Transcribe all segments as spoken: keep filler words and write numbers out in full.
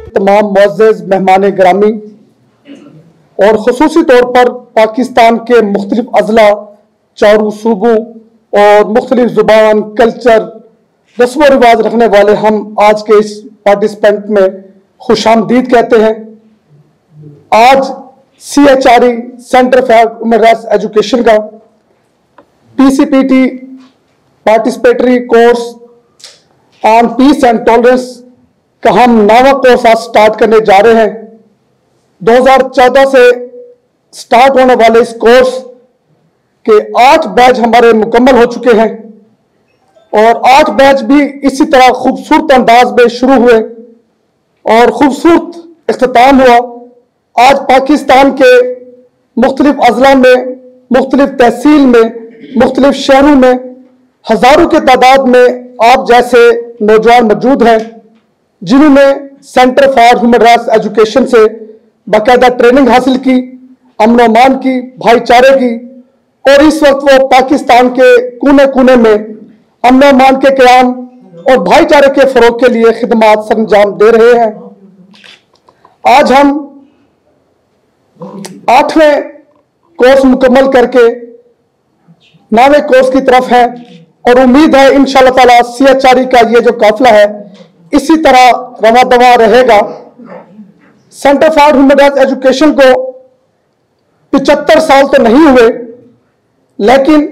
तमाम मुअज़्ज़ज़ मेहमान ग्रामी और ख़ुसूसी तौर पर पाकिस्तान के मुख्तलिफ अज़ला, चारों सूबों और मुख्तलिफ ज़ुबान, कल्चर, रस्म व रिवाज रखने वाले हम आज के इस पार्टिसिपेंट में खुशामदीद कहते हैं। आज C H R E centre for human rights education का P C P T participatory course on peace and tolerance का हम नवा कोर्स आज स्टार्ट करने जा रहे हैं। दो हज़ार चौदह से स्टार्ट होने वाले इस कोर्स के आठ बैच हमारे मुकम्मल हो चुके हैं और आठ बैच भी इसी तरह खूबसूरत अंदाज में शुरू हुए और खूबसूरत इख्तिताम हुआ। आज पाकिस्तान के मुख्तलिफ अज़ला में, मुख्तलिफ तहसील में, मुख्तलिफ शहरों में हज़ारों के तादाद में आप जैसे नौजवान मौजूद हैं जिन्होंने centre for human rights education से बाकायदा ट्रेनिंग हासिल की, अमन अमान की, भाईचारे की, और इस वक्त वो पाकिस्तान के कोने कोने में अमन अमान के क़याम और भाईचारे के फ़रोग़ के लिए खिदमात सरंजाम दे रहे हैं। आज हम आठवें कोर्स मुकम्मल करके नौवें कोर्स की तरफ है और उम्मीद है इंशाअल्लाह ताला सी एच आर ई का ये जो काफिला है इसी तरह रवा दवा रहेगा। Centre for human rights education को पचहत्तर साल तो नहीं हुए, लेकिन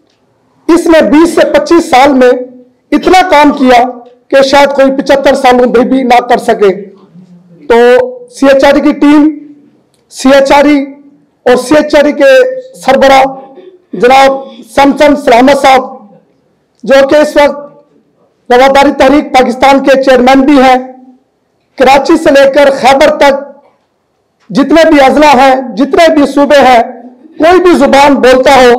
इसने बीस से पच्चीस साल में इतना काम किया कि शायद कोई पचहत्तर सालों में भी ना कर सके। तो सी एच आर ई की team, C H R E और सी एच आर ई के सरबरा जनाब शमसन सलामत साहब, जो कि इस वक्त रवादारी तहरीक पाकिस्तान के चेयरमैन भी हैं, कराची से लेकर खैबर तक जितने भी अजला हैं, जितने भी सूबे हैं, कोई भी जुबान बोलता हो,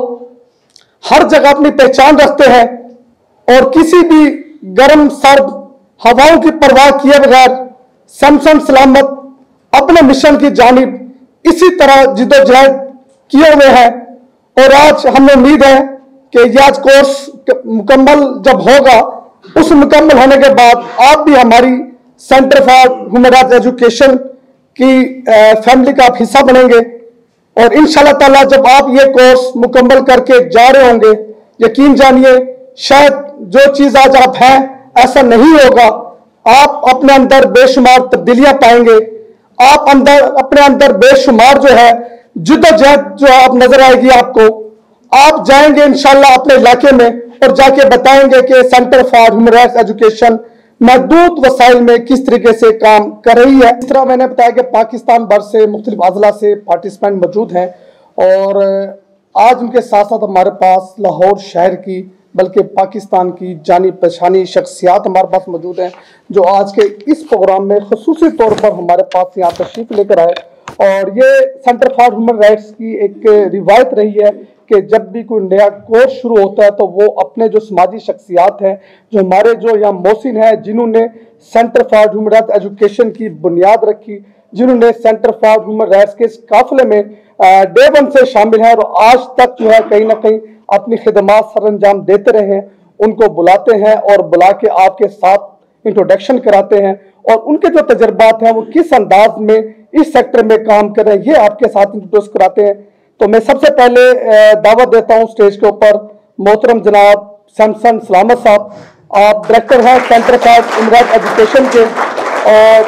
हर जगह अपनी पहचान रखते हैं और किसी भी गर्म सर्द हवाओं की परवाह किए बगैर शमसन सलामत अपने मिशन की जानिब इसी तरह जिद्दोजहद किए हुए हैं। और आज हमें उम्मीद है कि यह आज कोर्स मुकम्मल जब होगा, उस मुकम्मल होने के बाद आप भी हमारी centre for human rights education की फैमिली का आप हिस्सा बनेंगे और इंशाअल्लाह ताला जब आप ये कोर्स मुकम्मल करके जा रहे होंगे, यकीन जानिए शायद जो चीज़ आज आप हैं ऐसा नहीं होगा। आप अपने अंदर बेशुमार तब्दीलियां पाएंगे, आप अंदर अपने अंदर बेशुमार जो है जिद्दोजहद जो आप नजर आएगी आपको। आप जाएंगे इंशाल्लाह अपने इलाके में और जाके बताएंगे कि centre for human rights education महदूद वसाइल में किस तरीके से काम कर रही है। इस तरह मैंने बताया कि पाकिस्तान भर से मुख्तलिफ अज़ला से पार्टिसिपेंट मौजूद हैं और आज उनके साथ साथ हमारे पास लाहौर शहर की बल्कि पाकिस्तान की जानी पहचानी शख्सियात हमारे पास मौजूद हैं जो आज के इस प्रोग्राम में खुसूसी तौर पर हमारे पास यहाँ तशरीफ लेकर आए। और ये सेंटर फॉर ह्यूमन राइट्स की एक रिवायत रही है कि जब भी कोई नया कोर्स शुरू होता है तो वो अपने जो समाजी शख्सियात हैं, जो हमारे जो यहाँ मोहसिन हैं, जिन्होंने centre for human rights education की बुनियाद रखी, जिन्होंने सेंटर फॉर ह्यूमन राइट्स के इस काफिले में डे वन से शामिल हैं और आज तक जो है कहीं ना कहीं अपनी खिदमात सरअंजाम देते रहे हैं, उनको बुलाते हैं और बुला के आपके साथ इंट्रोडक्शन कराते हैं और उनके जो तजर्बात हैं वो किस अंदाज में इस सेक्टर में काम कर रहे हैं ये आपके साथ इंट्रोड्यूस कराते हैं। तो मैं सबसे पहले दावत देता हूं स्टेज के ऊपर मोहतरम जनाब शमसन सलामत साहब। आप डायरेक्टर हैं centre for human rights education के और,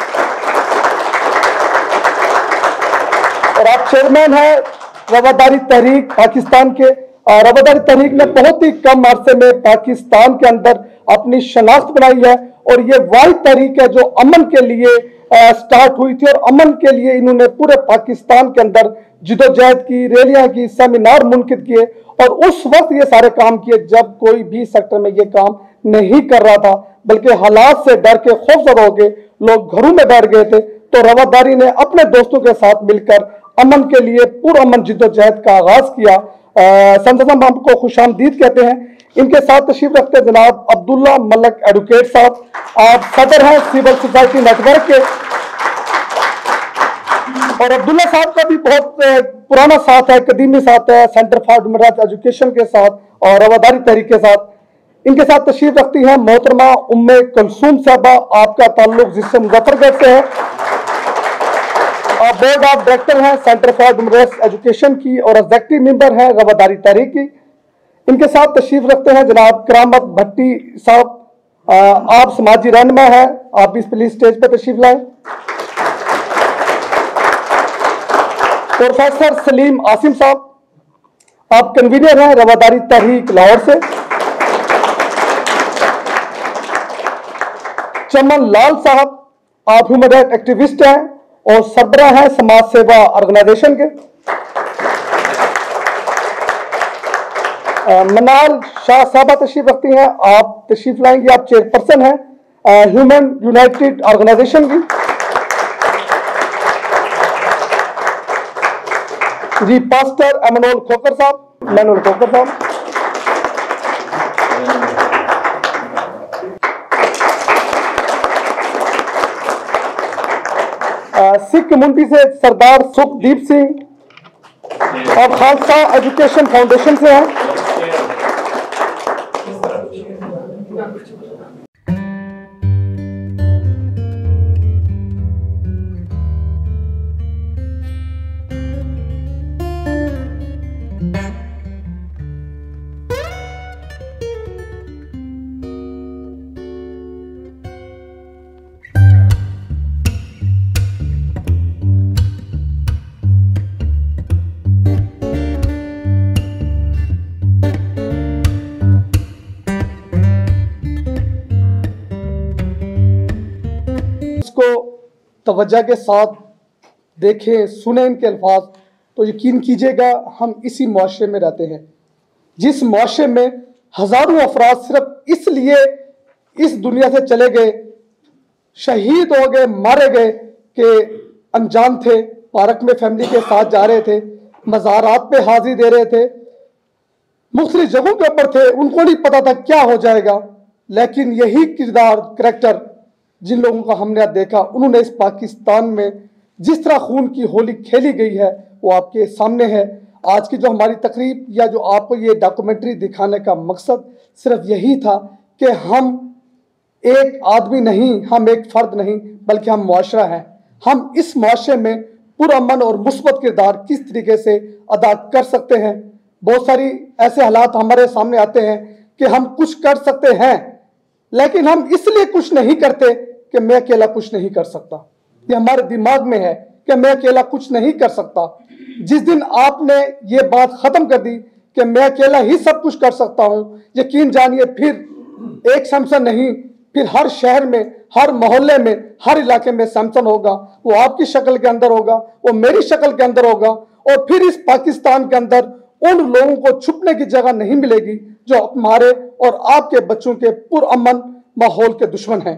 और आप चेयरमैन हैं रवादारी तहरीक पाकिस्तान के। रवादारी तहरीक ने बहुत ही कम अरसे में पाकिस्तान के अंदर अपनी शनाख्त बनाई है और ये वाहिद तहरीक है जो अमन के लिए स्टार्ट हुई थी और अमन के लिए इन्होंने पूरे पाकिस्तान के अंदर जिद्दोजहद की, रैलियां की, सेमिनार मुनकिद किए और उस वक्त ये सारे काम किए जब कोई भी सेक्टर में ये काम नहीं कर रहा था, बल्कि हालात से डर के खौफजदा होकर लोग घरों में बैठ गए थे। तो रवादारी ने अपने दोस्तों के साथ मिलकर अमन के लिए पुरअमन जिद्दोजहद का आगाज किया। संसद हमको खुशामदीद कहते हैं। इनके साथ तशरीफ रखते हैं जनाब अब्दुल्ला मलक एडवोकेट साहब। आप सदर हैं सिविल सोसाइटी नेटवर्क के और अब्दुल्ला साहब का भी बहुत पुराना साथ है, कदीमी साथ है centre for human rights education के साथ और रवादारी तहरीक के साथ। ان کے ساتھ تشریف رکھتی ہیں محترمہ ام کلثوم صاحبہ، آپ کا تعلق ضلع مظفر گڑھ سے ہے، آپ بورڈ آف ڈائریکٹر ہیں سینٹر فار ڈیموکریٹک ایجوکیشن کی اور ایگزیکٹو ممبر ہیں رواداری تحریک کی۔ ان کے ساتھ تشریف رکھتے ہیں جناب کرامت بھٹی صاحب، آپ سماجی رہنما ہیں، آپ بھی پلیز اسٹیج پہ تشریف لائیں۔ پروفیسر سلیم عاصم صاحب، آپ کنوینر ہیں رواداری تحریک لاہور سے۔ چمن لال صاحب، آپ ہیومن رائٹ ایکٹیوسٹ ہیں اور سربراہ ہیں سماج سیوا آرگنائزیشن کے۔ منال شاہ صاحبہ تشریف رکھتی ہیں، آپ تشریف لائیں گی، آپ چیئر پرسن ہیں ہیومن یونائٹڈ آرگنائزیشن کی۔ جی پاسٹر ایمانوئل کھوکر صاحب، ایمانوئل کھوکر صاحب۔ سکھ کمیونٹی سے سردار سکھ دیپ سنگھ اور خالصہ ایجوکیشن فاؤنڈیشن سے ہیں۔ کو توجہ کے ساتھ دیکھیں، سنیں ان کے الفاظ تو یقین کیجئے گا ہم اسی معاشرے میں رہتے ہیں جس معاشرے میں ہزاروں افراد صرف اس لیے اس دنیا سے چلے گئے، شہید ہو گئے، مارے گئے کہ انجان تھے، پارک میں فیملی کے ساتھ جا رہے تھے، مزارات پہ حاضری دے رہے تھے، مختلف جگہوں کے اوپر تھے، ان کو نہیں پتا تھا کیا ہو جائے گا، لیکن یہی کردار کریکٹر جن لوگوں کا ہم نے دیکھا، انہوں نے اس پاکستان میں جس طرح خون کی ہولی کھیلی گئی ہے وہ آپ کے سامنے ہے۔ آج کی جو ہماری تقریب یا جو آپ کو یہ ڈاکومنٹری دکھانے کا مقصد صرف یہی تھا کہ ہم ایک آدمی نہیں، ہم ایک فرد نہیں، بلکہ ہم معاشرہ ہیں۔ ہم اس معاشرے میں پرامن اور مثبت کردار کس طریقے سے ادا کر سکتے ہیں۔ بہت ساری ایسے حالات ہمارے سامنے آتے ہیں کہ ہم کچھ کر سکتے ہیں لیکن ہم اس لیے کچھ نہیں کرتے کہ میں اکیلا کچھ نہیں کر سکتا۔ یہ ہمارے دماغ میں ہے کہ میں اکیلا کچھ نہیں کر سکتا۔ جس دن آپ نے یہ بات ختم کر دی کہ میں اکیلا ہی سب کچھ کر سکتا ہوں، یقین جانیے پھر ایک سیمسن نہیں، پھر ہر شہر میں، ہر محلے میں، ہر علاقے میں سیمسن ہوگا۔ وہ آپ کی شکل کے اندر ہوگا، وہ میری شکل کے اندر ہوگا، اور پھر اس پاکستان کے اندر ان لوگوں کو چھپنے کی جگہ نہیں ملے گی جو ہمارے اور آپ کے بچوں کے پرامن ماحول کے دشمن ہیں۔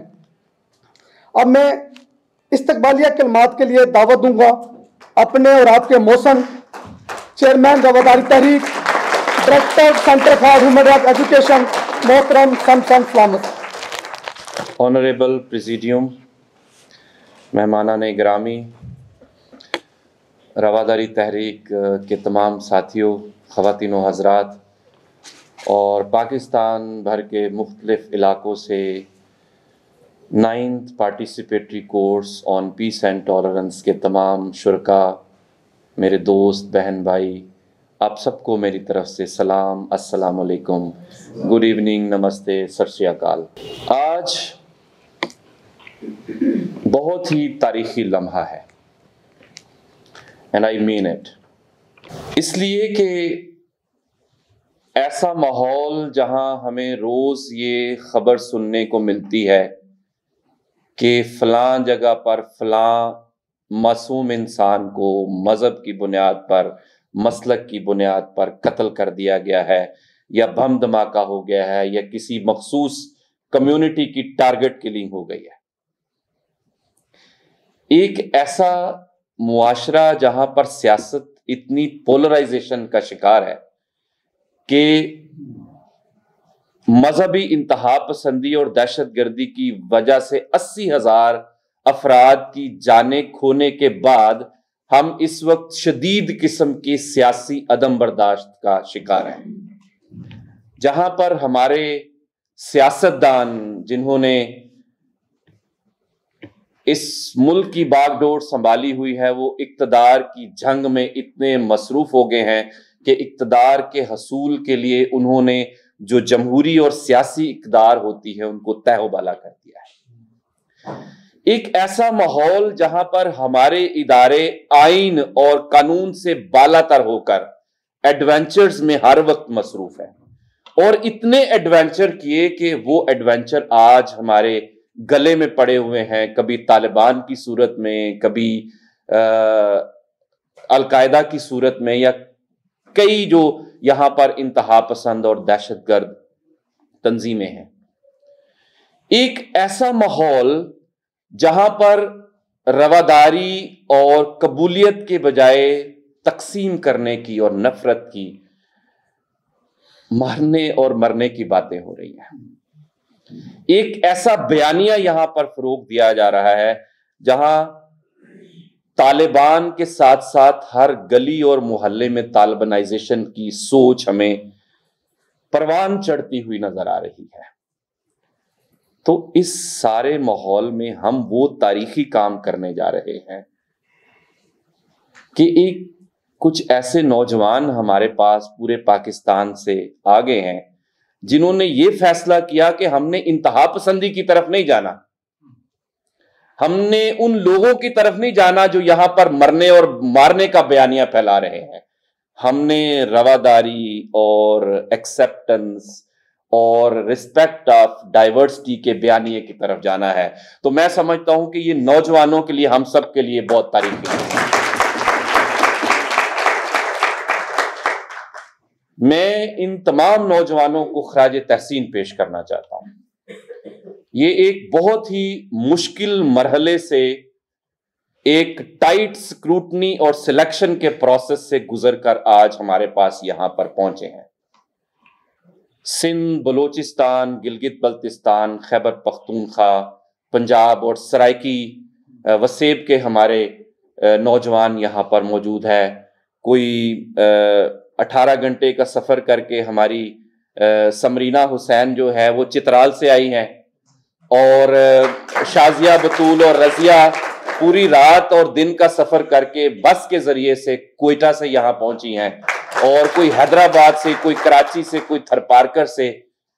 اب میں استقبالیہ کلمات کے لیے دعوت دوں گا اپنے اور آپ کے موسم چیئرمین رواداری تحریک، director centre for human right education, محترم سمسن سلامت۔ آنریبل پریزیڈیم، مہمانان گرامی، رواداری تحریک کے تمام ساتھیوں، خواتین و حضرات اور پاکستان بھر کے مختلف علاقوں سے ninth participatory course on peace and tolerance کے تمام شرکاء، میرے دوست بہن بھائی، آپ سب کو میری طرف سے سلام، السلام علیکم، گڈ ایوننگ، نمستے، ست شری اکال۔ آج بہت ہی تاریخی لمحہ ہے، اینڈ آئی مین اٹ، اس لیے کہ ایسا ماحول جہاں ہمیں روز یہ خبر سننے کو ملتی ہے کہ فلاں جگہ پر فلاں معصوم انسان کو مذہب کی بنیاد پر، مسلک کی بنیاد پر قتل کر دیا گیا ہے، یا بم دھماکہ ہو گیا ہے، یا کسی مخصوص کمیونٹی کی ٹارگٹ کلنگ ہو گئی ہے۔ ایک ایسا معاشرہ جہاں پر سیاست اتنی پولرائزیشن کا شکار ہے کہ مذہبی انتہا پسندی اور دہشت گردی کی وجہ سے اسی ہزار افراد کی جانیں کھونے کے بعد ہم اس وقت شدید قسم کی سیاسی عدم برداشت کا شکار ہیں، جہاں پر ہمارے سیاستدان جنہوں نے اس ملک کی باغ ڈور سنبھالی ہوئی ہے وہ اقتدار کی جنگ میں اتنے مصروف ہو گئے ہیں کہ اقتدار کے حصول کے لیے انہوں نے جو جمہوری اور سیاسی اقتدار ہوتی ہے ان کو تہ و بالا کر دیا ہے۔ ایک ایسا ماحول جہاں پر ہمارے ادارے آئین اور قانون سے بالا تر ہو کر ایڈونچرز میں ہر وقت مصروف ہیں، اور اتنے ایڈونچر کیے کہ وہ ایڈونچر آج ہمارے گلے میں پڑے ہوئے ہیں، کبھی طالبان کی صورت میں، کبھی القاعدہ کی صورت میں، یا کئی جو یہاں پر انتہا پسند اور دہشت گرد تنظیمیں ہیں۔ ایک ایسا ماحول جہاں پر رواداری اور قبولیت کے بجائے تقسیم کرنے کی اور نفرت کی، مارنے اور مرنے کی باتیں ہو رہی ہیں۔ ایک ایسا بیانیہ یہاں پر فروغ دیا جا رہا ہے جہاں طالبان کے ساتھ ساتھ ہر گلی اور محلے میں طالبانائزیشن کی سوچ ہمیں پروان چڑھتی ہوئی نظر آ رہی ہے۔ تو اس سارے ماحول میں ہم وہ تاریخی کام کرنے جا رہے ہیں کہ ایک کچھ ایسے نوجوان ہمارے پاس پورے پاکستان سے آگے ہیں جنہوں نے یہ فیصلہ کیا کہ ہم نے انتہا پسندی کی طرف نہیں جانا، ہم نے ان لوگوں کی طرف نہیں جانا جو یہاں پر مرنے اور مارنے کا بیانیہ پھیلا رہے ہیں، ہم نے رواداری اور ایکسیپٹنس اور ریسپیکٹ آف ڈائیورسٹی کے بیانیے کی طرف جانا ہے۔ تو میں سمجھتا ہوں کہ یہ نوجوانوں کے لیے، ہم سب کے لیے بہت تاریخی ہے۔ میں ان تمام نوجوانوں کو خراج تحسین پیش کرنا چاہتا ہوں۔ یہ ایک بہت ہی مشکل مرحلے سے، ایک ٹائٹ سکروٹنی اور سلیکشن کے پروسیس سے گزر کر آج ہمارے پاس یہاں پر پہنچے ہیں۔ سندھ، بلوچستان، گلگت بلتستان، خیبر پختونخوا، پنجاب اور سرائکی وسیب کے ہمارے نوجوان یہاں پر موجود ہے۔ کوئی اٹھارہ گھنٹے کا سفر کر کے ہماری سمرینہ حسین جو ہے وہ چترال سے آئی ہیں، اور شازیہ بطول اور رضیہ پوری رات اور دن کا سفر کر کے بس کے ذریعے سے کوئٹہ سے یہاں پہنچی ہیں، اور کوئی حیدرآباد سے، کوئی کراچی سے، کوئی تھرپارکر سے۔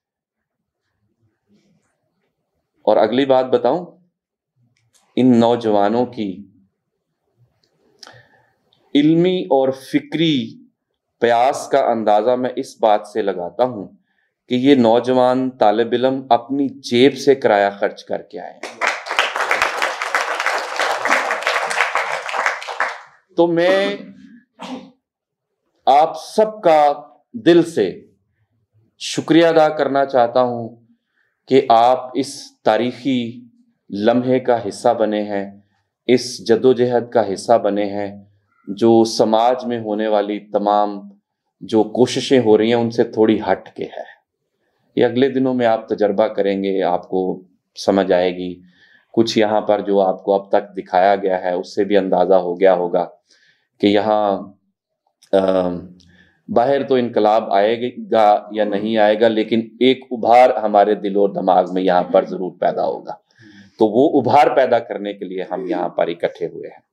اور اگلی بات بتاؤں، ان نوجوانوں کی علمی اور فکری پیاس کا اندازہ میں اس بات سے لگاتا ہوں کہ یہ نوجوان طالب علم اپنی جیب سے کرایہ خرچ کر کے آئے ہیں۔ تو میں آپ سب کا دل سے شکریہ ادا کرنا چاہتا ہوں کہ آپ اس تاریخی لمحے کا حصہ بنے ہیں، اس جدوجہد کا حصہ بنے ہیں جو سماج میں ہونے والی تمام جو کوششیں ہو رہی ہیں ان سے تھوڑی ہٹ کے ہے۔ یہ اگلے دنوں میں آپ تجربہ کریں گے، آپ کو سمجھ آئے گی۔ کچھ یہاں پر جو آپ کو اب تک دکھایا گیا ہے اس سے بھی اندازہ ہو گیا ہوگا کہ یہاں باہر تو انقلاب آئے گا یا نہیں آئے گا، لیکن ایک ابھار ہمارے دل و دماغ میں یہاں پر ضرور پیدا ہوگا۔ تو وہ ابھار پیدا کرنے کے لیے ہم یہاں پر اکٹھے ہوئے ہیں۔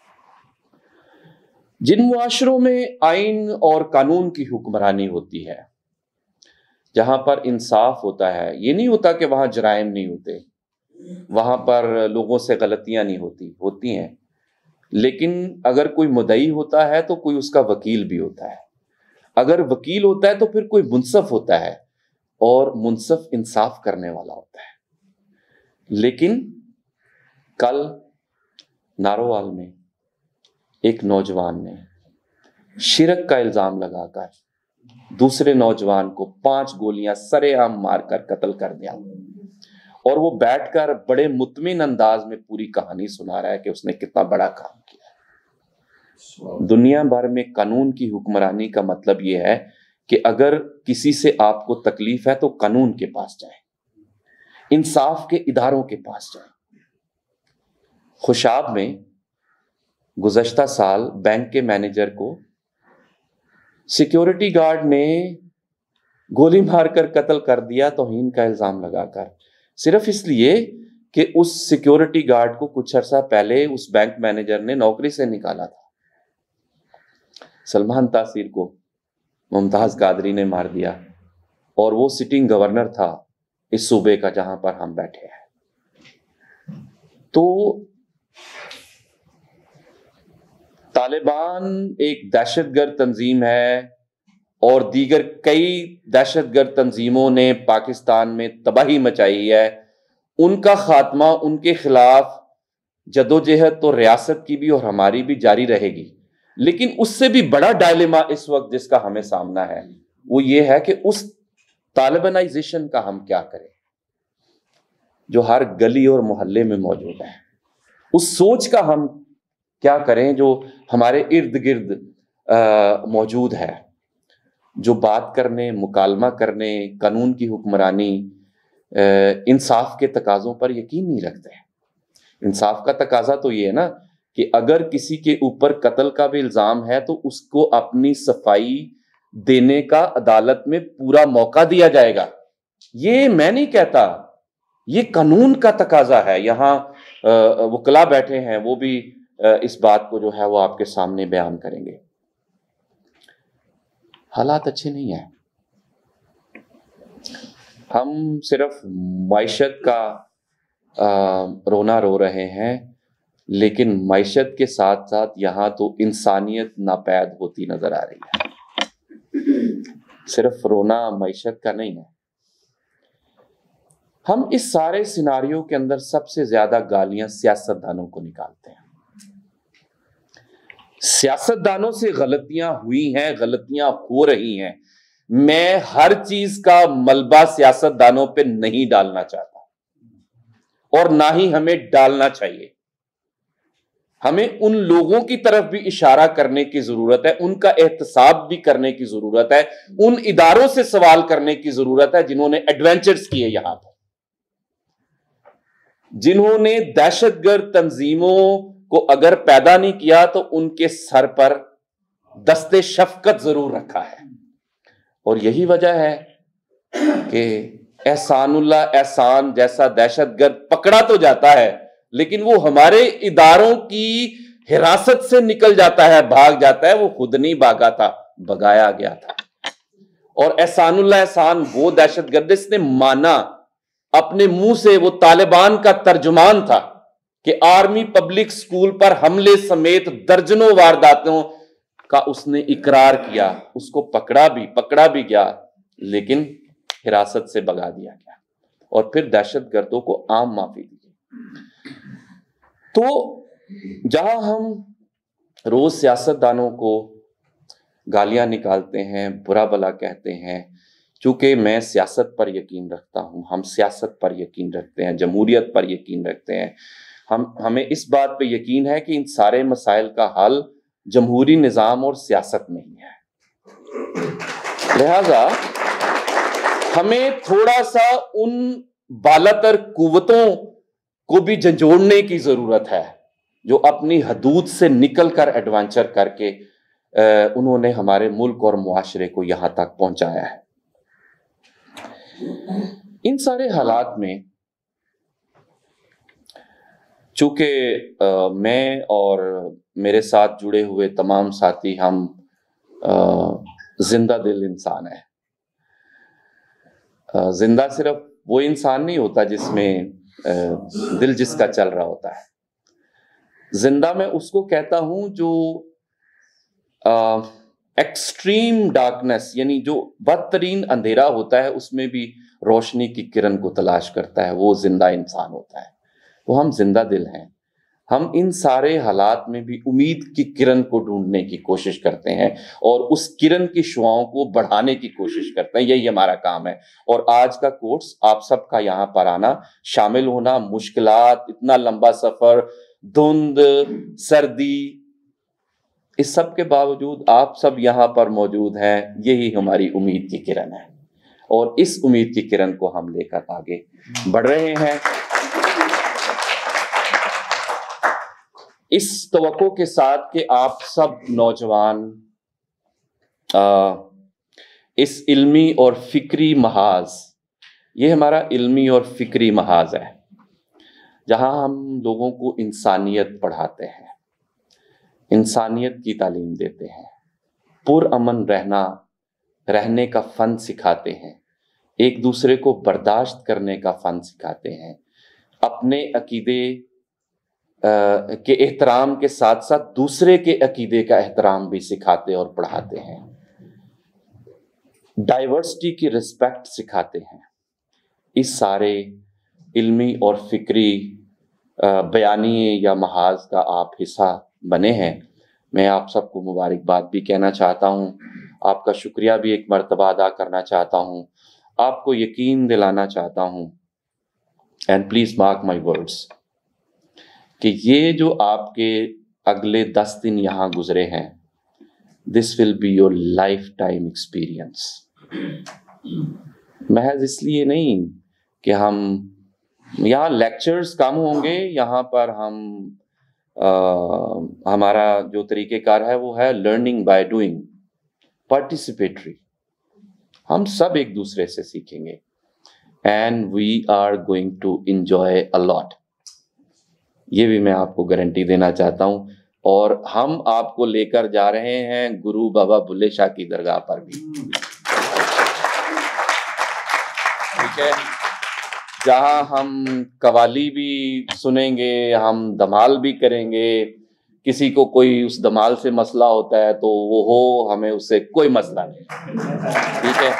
جن معاشروں میں آئین اور قانون کی حکمرانی ہوتی ہے، جہاں پر انصاف ہوتا ہے، یہ نہیں ہوتا کہ وہاں جرائم نہیں ہوتے، وہاں پر لوگوں سے غلطیاں نہیں ہوتی ہوتی ہیں، لیکن اگر کوئی مدعی ہوتا ہے تو کوئی اس کا وکیل بھی ہوتا ہے، اگر وکیل ہوتا ہے تو پھر کوئی منصف ہوتا ہے، اور منصف انصاف کرنے والا ہوتا ہے۔ لیکن کل نارووال میں ایک نوجوان نے شرک کا الزام لگا کر دوسرے نوجوان کو پانچ گولیاں سرے عام مار کر قتل کر دیا، اور وہ بیٹھ کر بڑے مطمئن انداز میں پوری کہانی سنا رہا ہے کہ اس نے کتنا بڑا کام کیا۔ دنیا بھر میں قانون کی حکمرانی کا مطلب یہ ہے کہ اگر کسی سے آپ کو تکلیف ہے تو قانون کے پاس جائیں، انصاف کے اداروں کے پاس جائیں۔ خوشاب میں گزشتہ سال بینک کے مینیجر کو سیکیورٹی گارڈ نے گولی مار کر قتل کر دیا توہین کا الزام لگا کر، صرف اس لیے کہ اس سیکیورٹی گارڈ کو کچھ عرصہ پہلے اس بینک مینیجر نے نوکری سے نکالا تھا۔ سلمان تاثیر کو ممتاز قادری نے مار دیا، اور وہ سٹنگ گورنر تھا اس صوبے کا جہاں پر ہم بیٹھے ہیں۔ تو طالبان ایک دہشت گرد تنظیم ہے، اور دیگر کئی دہشت گرد تنظیموں نے پاکستان میں تباہی مچائی ہے۔ ان کا خاتمہ، ان کے خلاف جدوجہد تو ریاست کی بھی اور ہماری بھی جاری رہے گی، لیکن اس سے بھی بڑا ڈائلیما اس وقت جس کا ہمیں سامنا ہے وہ یہ ہے کہ اس طالبانائزیشن کا ہم کیا کریں جو ہر گلی اور محلے میں موجود ہے، اس سوچ کا ہم کیا کریں جو ہمارے ارد گرد موجود ہے، جو بات کرنے، مکالمہ کرنے، قانون کی حکمرانی، انصاف کے تقاضوں پر یقین نہیں رکھتے ہیں۔ انصاف کا تقاضا تو یہ ہے نا کہ اگر کسی کے اوپر قتل کا بھی الزام ہے تو اس کو اپنی صفائی دینے کا عدالت میں پورا موقع دیا جائے گا۔ یہ میں نہیں کہتا، یہ قانون کا تقاضا ہے۔ یہاں وکلا بیٹھے ہیں، وہ بھی اس بات کو جو ہے وہ آپ کے سامنے بیان کریں گے۔ حالات اچھے نہیں ہیں، ہم صرف معیشت کا رونا رو رہے ہیں، لیکن معیشت کے ساتھ ساتھ یہاں تو انسانیت ناپید ہوتی نظر آ رہی ہے۔ صرف رونا معیشت کا نہیں ہے۔ ہم اس سارے سیناریو کے اندر سب سے زیادہ گالیاں سیاست دانوں کو نکالتے ہیں۔ سیاست دانوں سے غلطیاں ہوئی ہیں، غلطیاں ہو رہی ہیں، میں ہر چیز کا ملبہ سیاست دانوں پہ نہیں ڈالنا چاہتا، اور نہ ہی ہمیں ڈالنا چاہیے۔ ہمیں ان لوگوں کی طرف بھی اشارہ کرنے کی ضرورت ہے، ان کا احتساب بھی کرنے کی ضرورت ہے، ان اداروں سے سوال کرنے کی ضرورت ہے جنہوں نے ایڈونچرز کیے یہاں پر، جنہوں نے دہشت گرد تنظیموں کو اگر پیدا نہیں کیا تو ان کے سر پر دستے شفقت ضرور رکھا ہے۔ اور یہی وجہ ہے کہ احسان اللہ احسان جیسا دہشت گرد پکڑا تو جاتا ہے، لیکن وہ ہمارے اداروں کی حراست سے نکل جاتا ہے، بھاگ جاتا ہے۔ وہ خود نہیں بھاگا تھا، بھگایا گیا تھا۔ اور احسان اللہ احسان وہ دہشت گرد اس نے مانا، اپنے منہ سے، وہ طالبان کا ترجمان تھا کہ آرمی پبلک سکول پر حملے سمیت درجنوں وارداتوں کا اس نے اقرار کیا۔ اس کو پکڑا بھی پکڑا بھی گیا، لیکن حراست سے بھگا دیا گیا، اور پھر دہشت گردوں کو عام معافی دی۔ تو جہاں ہم روز سیاست دانوں کو گالیاں نکالتے ہیں، برا بلا کہتے ہیں، چونکہ میں سیاست پر یقین رکھتا ہوں، ہم سیاست پر یقین رکھتے ہیں، جمہوریت پر یقین رکھتے ہیں، ہم ہمیں اس بات پہ یقین ہے کہ ان سارے مسائل کا حل جمہوری نظام اور سیاست میں ہی ہے۔ لہذا ہمیں تھوڑا سا ان بالاتر قوتوں کو بھی جھنجھوڑنے کی ضرورت ہے جو اپنی حدود سے نکل کر ایڈونچر کر کے انہوں نے ہمارے ملک اور معاشرے کو یہاں تک پہنچایا ہے۔ ان سارے حالات میں چونکہ میں اور میرے ساتھ جڑے ہوئے تمام ساتھی ہم زندہ دل انسان ہیں۔ زندہ صرف وہ انسان نہیں ہوتا جس میں دل جس کا چل رہا ہوتا ہے، زندہ میں اس کو کہتا ہوں جو ایکسٹریم ڈارکنیس، یعنی جو بدترین اندھیرا ہوتا ہے اس میں بھی روشنی کی کرن کو تلاش کرتا ہے، وہ زندہ انسان ہوتا ہے۔ وہ ہم زندہ دل ہیں، ہم ان سارے حالات میں بھی امید کی کرن کو ڈھونڈنے کی کوشش کرتے ہیں اور اس کرن کی شعاؤں کو بڑھانے کی کوشش کرتے ہیں، یہی ہمارا کام ہے۔ اور آج کا کورس آپ سب کا یہاں پر آنا، شامل ہونا، مشکلات، اتنا لمبا سفر، دھند، سردی، اس سب کے باوجود آپ سب یہاں پر موجود ہیں، یہی ہماری امید کی کرن ہے، اور اس امید کی کرن کو ہم لے کر آگے بڑھ رہے ہیں، اس توقع کے ساتھ کہ آپ سب نوجوان اس علمی اور فکری محاذ، یہ ہمارا علمی اور فکری محاذ ہے جہاں ہم لوگوں کو انسانیت پڑھاتے ہیں، انسانیت کی تعلیم دیتے ہیں، پرامن رہنا رہنے کا فن سکھاتے ہیں، ایک دوسرے کو برداشت کرنے کا فن سکھاتے ہیں، اپنے عقیدے کے احترام کے ساتھ ساتھ دوسرے کے عقیدے کا احترام بھی سکھاتے اور پڑھاتے ہیں، ڈائیورسٹی کی رسپیکٹ سکھاتے ہیں۔ اس سارے علمی اور فکری بیانیے یا محاذ کا آپ حصہ بنے ہیں۔ میں آپ سب کو مبارکباد بھی کہنا چاہتا ہوں، آپ کا شکریہ بھی ایک مرتبہ ادا کرنا چاہتا ہوں، آپ کو یقین دلانا چاہتا ہوں، and please mark my words, کہ یہ جو آپ کے اگلے دس دن یہاں گزرے ہیں، this will be your life time experience. محض اس لیے نہیں کہ ہم یہاں لیکچرز کم ہوں گے، یہاں پر ہم آ, ہمارا جو طریقہ کار ہے وہ ہے لرننگ بائی ڈوئنگ، پارٹیسپیٹری، ہم سب ایک دوسرے سے سیکھیں گے، and we are going to enjoy a lot, یہ بھی میں آپ کو گارنٹی دینا چاہتا ہوں۔ اور ہم آپ کو لے کر جا رہے ہیں گرو بابا بلے شاہ کی درگاہ پر بھی، ٹھیک ہے، جہاں ہم قوالی بھی سنیں گے، ہم دمال بھی کریں گے، کسی کو کوئی اس دمال سے مسئلہ ہوتا ہے تو وہ ہو، ہمیں اس سے کوئی مسئلہ نہیں، ٹھیک ہے۔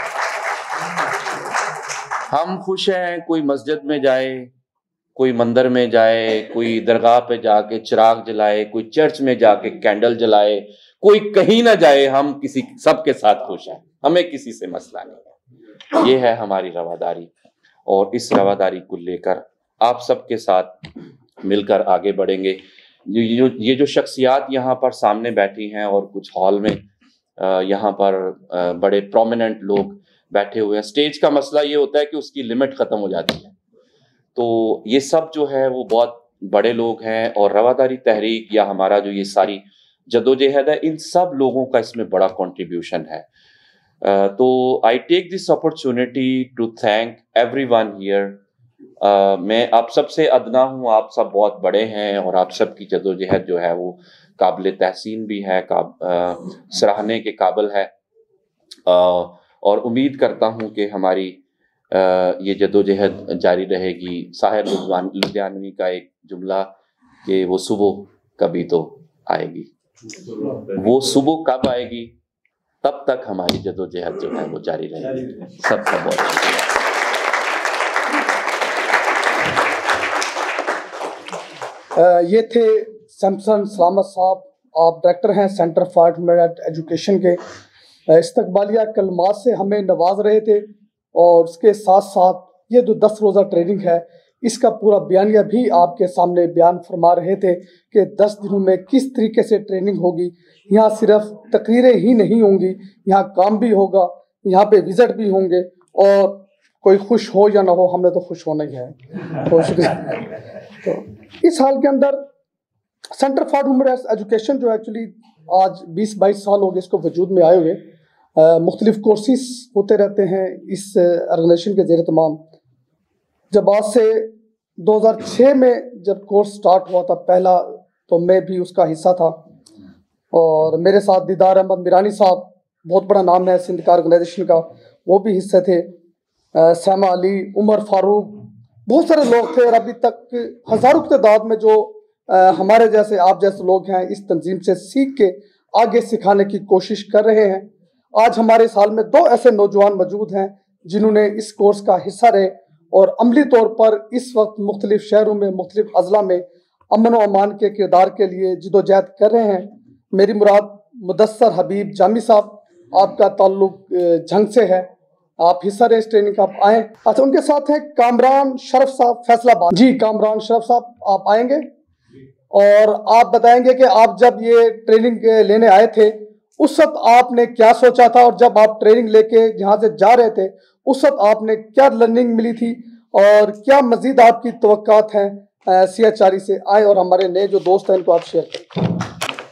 ہم خوش ہیں، کوئی مسجد میں جائے، کوئی مندر میں جائے، کوئی درگاہ پہ جا کے چراغ جلائے، کوئی چرچ میں جا کے کینڈل جلائے، کوئی کہیں نہ جائے، ہم کسی سب کے ساتھ خوش ہیں، ہمیں کسی سے مسئلہ نہیں ہے۔ یہ ہے ہماری رواداری، اور اس رواداری کو لے کر آپ سب کے ساتھ مل کر آگے بڑھیں گے۔ یہ جو شخصیات یہاں پر سامنے بیٹھی ہیں اور کچھ ہال میں یہاں پر بڑے پرومیننٹ لوگ بیٹھے ہوئے ہیں، سٹیج کا مسئلہ یہ ہوتا ہے کہ اس کی لمٹ ختم ہو جاتی ہے، تو یہ سب جو ہے وہ بہت بڑے لوگ ہیں، اور رواداری تحریک یا ہمارا جو یہ ساری جدوجہد ہے، ان سب لوگوں کا اس میں بڑا کنٹریبیوشن ہے۔ Uh, تو I take this opportunity to thank everyone here. میں آپ سب سے ادنا ہوں، آپ سب بہت بڑے ہیں، اور آپ سب کی جدوجہد جو ہے وہ قابل تحسین بھی ہے، سراہنے کے قابل ہے، اور امید کرتا ہوں کہ ہماری یہ جدوجہد جاری رہے گی۔ ساحر لدھیانوی کا ایک جملہ کہ وہ صبح کبھی تو آئے گی، وہ صبح کب آئے گی؟ تب تک ہماری جدوجہد جو ہے وہ جاری رہے گی۔ سب کا بہت شکریہ۔ یہ تھے سمسن سلامت صاحب، آپ ڈائریکٹر ہیں سینٹر فار ہیومن ایجوکیشن کے۔ استقبالیہ کلمات سے ہمیں نواز رہے تھے، اور اس کے ساتھ ساتھ یہ جو دس روزہ ٹریننگ ہے اس کا پورا بیانیہ بھی آپ کے سامنے بیان فرما رہے تھے کہ دس دنوں میں کس طریقے سے ٹریننگ ہوگی۔ یہاں صرف تقریریں ہی نہیں ہوں گی، یہاں کام بھی ہوگا، یہاں پہ وزٹ بھی ہوں گے، اور کوئی خوش ہو یا نہ ہو ہم نے تو خوش ہونا ہی ہے۔ تو شکریہ۔ تو اس حال کے اندر سینٹر فار ہیومن ایجوکیشن جو ایکچولی آج بیس بائیس سال ہو گئے اس کو وجود میں آئے ہوئے، مختلف کورسز ہوتے رہتے ہیں اس آرگنائزیشن کے زیر اہتمام۔ جب آج سے دو ہزار چھ میں جب کورس سٹارٹ ہوا تھا پہلا، تو میں بھی اس کا حصہ تھا، اور میرے ساتھ دیدار احمد میرانی صاحب، بہت بڑا نام ہے سندھ کا آرگنائزیشن کا، وہ بھی حصے تھے، سیما علی، عمر فاروق، بہت سارے لوگ تھے، اور ابھی تک ہزاروں کی تعداد میں جو ہمارے جیسے آپ جیسے لوگ ہیں اس تنظیم سے سیکھ کے آگے سکھانے کی کوشش کر رہے ہیں۔ آج ہمارے سال میں دو ایسے نوجوان موجود ہیں جنہوں نے اس کورس کا حصہ رہے، اور عملی طور پر اس وقت مختلف شہروں میں، مختلف اضلاع میں امن و امان کے کردار کے لیے جدوجہد کر رہے ہیں۔ میری مراد مدثر حبیب جامی صاحب، آپ کا تعلق جھنگ سے ہے، آپ حصہ رہے اس ٹریننگ کا، آپ آئیں۔ اچھا، ان کے ساتھ ہیں کامران شرف صاحب فیصلہ آباد۔ جی کامران شرف صاحب آپ آئیں گے اور آپ بتائیں گے کہ آپ جب یہ ٹریننگ لینے آئے تھے اس وقت آپ نے کیا سوچا تھا، اور جب آپ ٹریننگ لے کے یہاں سے جا رہے تھے اس وقت آپ نے کیا لرننگ ملی تھی، اور کیا مزید آپ کی توقعات ہیں سی ایچ آر ای سے؟ آئیں اور ہمارے نئے جو دوست ہیں ان کو آپ شیئر کریں۔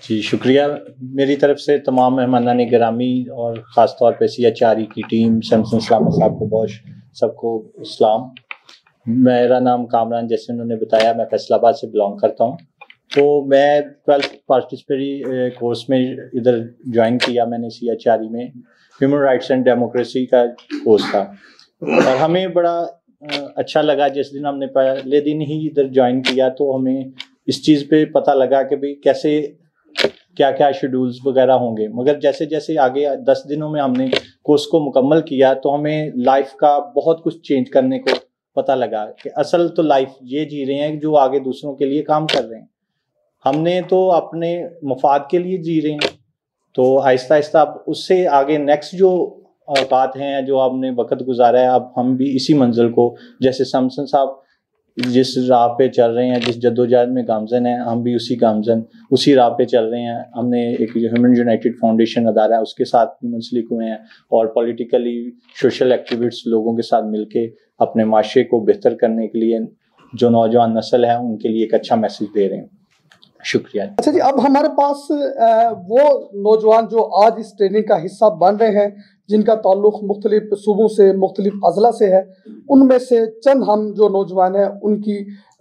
جی شکریہ میری طرف سے تمام مہمانان گرامی اور خاص طور پہ سی ایچ آر ای کی ٹیم، سمسن اسلام صاحب کو بہت سب کو اسلام. میرا نام کامران، جیسے انہوں نے بتایا میں فیصل آباد سے بلانگ کرتا ہوں. تو میں ٹویلتھ پارٹیسپیٹری کورس میں ادھر جوائن کیا میں نے سی ایچ آر ای میں، ہیومن رائٹس اینڈ ڈیموکریسی کا کورس تھا، اور ہمیں بڑا اچھا لگا. جس دن ہم نے پہلے دن ہی ادھر جوائن کیا تو ہمیں اس چیز پہ پتہ لگا کہ بھئی کیسے کیا کیا شیڈولز وغیرہ ہوں گے. مگر جیسے جیسے آگے دس دنوں میں ہم نے کورس کو مکمل کیا تو ہمیں لائف کا بہت کچھ چینج کرنے کو پتہ لگا کہ اصل تو لائف یہ جی رہے ہیں جو آگے دوسروں کے لیے کام کر رہے ہیں. ہم نے تو اپنے مفاد کے لیے جی رہے ہیں، تو آہستہ آہستہ اب اس سے آگے نیکسٹ جو بات ہیں جو آپ نے وقت گزارا ہے، اب ہم بھی اسی منزل کو، جیسے سمسن صاحب جس راہ پہ چل رہے ہیں، جس جدوجہد میں گامزن ہیں، ہم بھی اسی گامزن اسی راہ پہ چل رہے ہیں. ہم نے ایک ہیومن یونائٹڈ فاؤنڈیشن ادارہ ہے اس کے ساتھ بھی منسلک ہوئے ہیں، اور پولیٹیکلی سوشل ایکٹیوسٹ لوگوں کے ساتھ مل کے اپنے معاشرے کو بہتر کرنے کے لیے جو نوجوان نسل ہے ان کے لیے ایک اچھا میسج دے رہے ہیں. شکریہ. اچھا جی، اب ہمارے پاس وہ نوجوان جو آج اس ٹریننگ کا حصہ بن رہے ہیں، جن کا تعلق مختلف صوبوں سے، مختلف اضلاع سے ہے، ان میں سے چند ہم جو نوجوان ہیں ان کی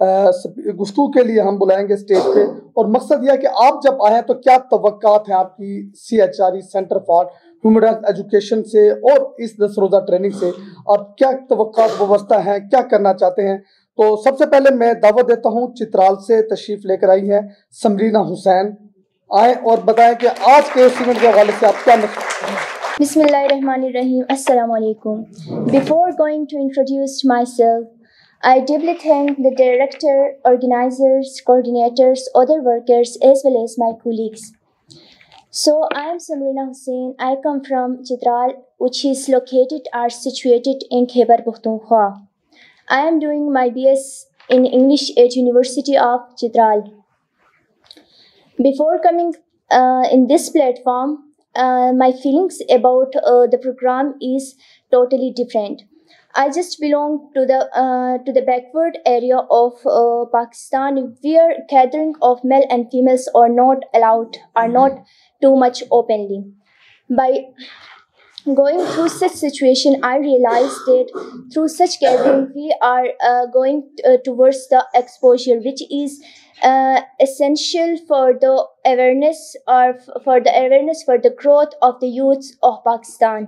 گفتگو کے لیے ہم بلائیں گے اسٹیج پہ. اور مقصد یہ ہے کہ آپ جب آئیں تو کیا توقعات ہیں آپ کی C H R E centre for human education سے اور اس دس روزہ ٹریننگ سے؟ آپ کیا توقعات وابستہ ہیں، کیا کرنا چاہتے ہیں؟ تو سب سے پہلے میں دعوت دیتا ہوں چترال سے تشریف لے کر آئی ہیں سمرینہ حسین، آئیں اور بتائیں کہ آج کے اس ایونٹ کے حوالے سے آپ کیا مختصر. بسم اللہ الرحمن الرحیم. السلام علیکم. Before going to introduce myself, I deeply thank the director, organizers, coordinators, other workers as well as my colleagues. So I am Samrina Hussain. I come from Chitral, which is located or situated in Khyber Pakhtunkhwa. I am doing my B S in English at University of Chitral. Before coming uh, in this platform, uh, my feelings about uh, the program is totally different. I just belong to the uh, to the backward area of uh, Pakistan, where gathering of male and females are not allowed, are not too much openly. By going through such situation, I realized that through such gathering, we are uh, going uh, towards the exposure, which is uh, essential for the awareness or f- for the awareness for the growth of the youths of Pakistan.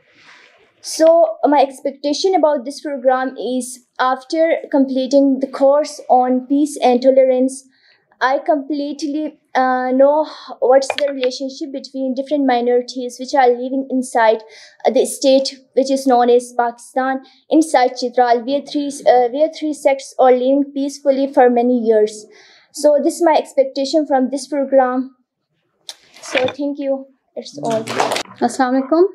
So my expectation about this program is, after completing the course on peace and tolerance, I completely uh, know what's the relationship between different minorities which are living inside uh, the state which is known as Pakistan, inside Chitral, where three, uh, where three sects are living peacefully for many years. So this is my expectation from this program. So thank you. It's all. السلام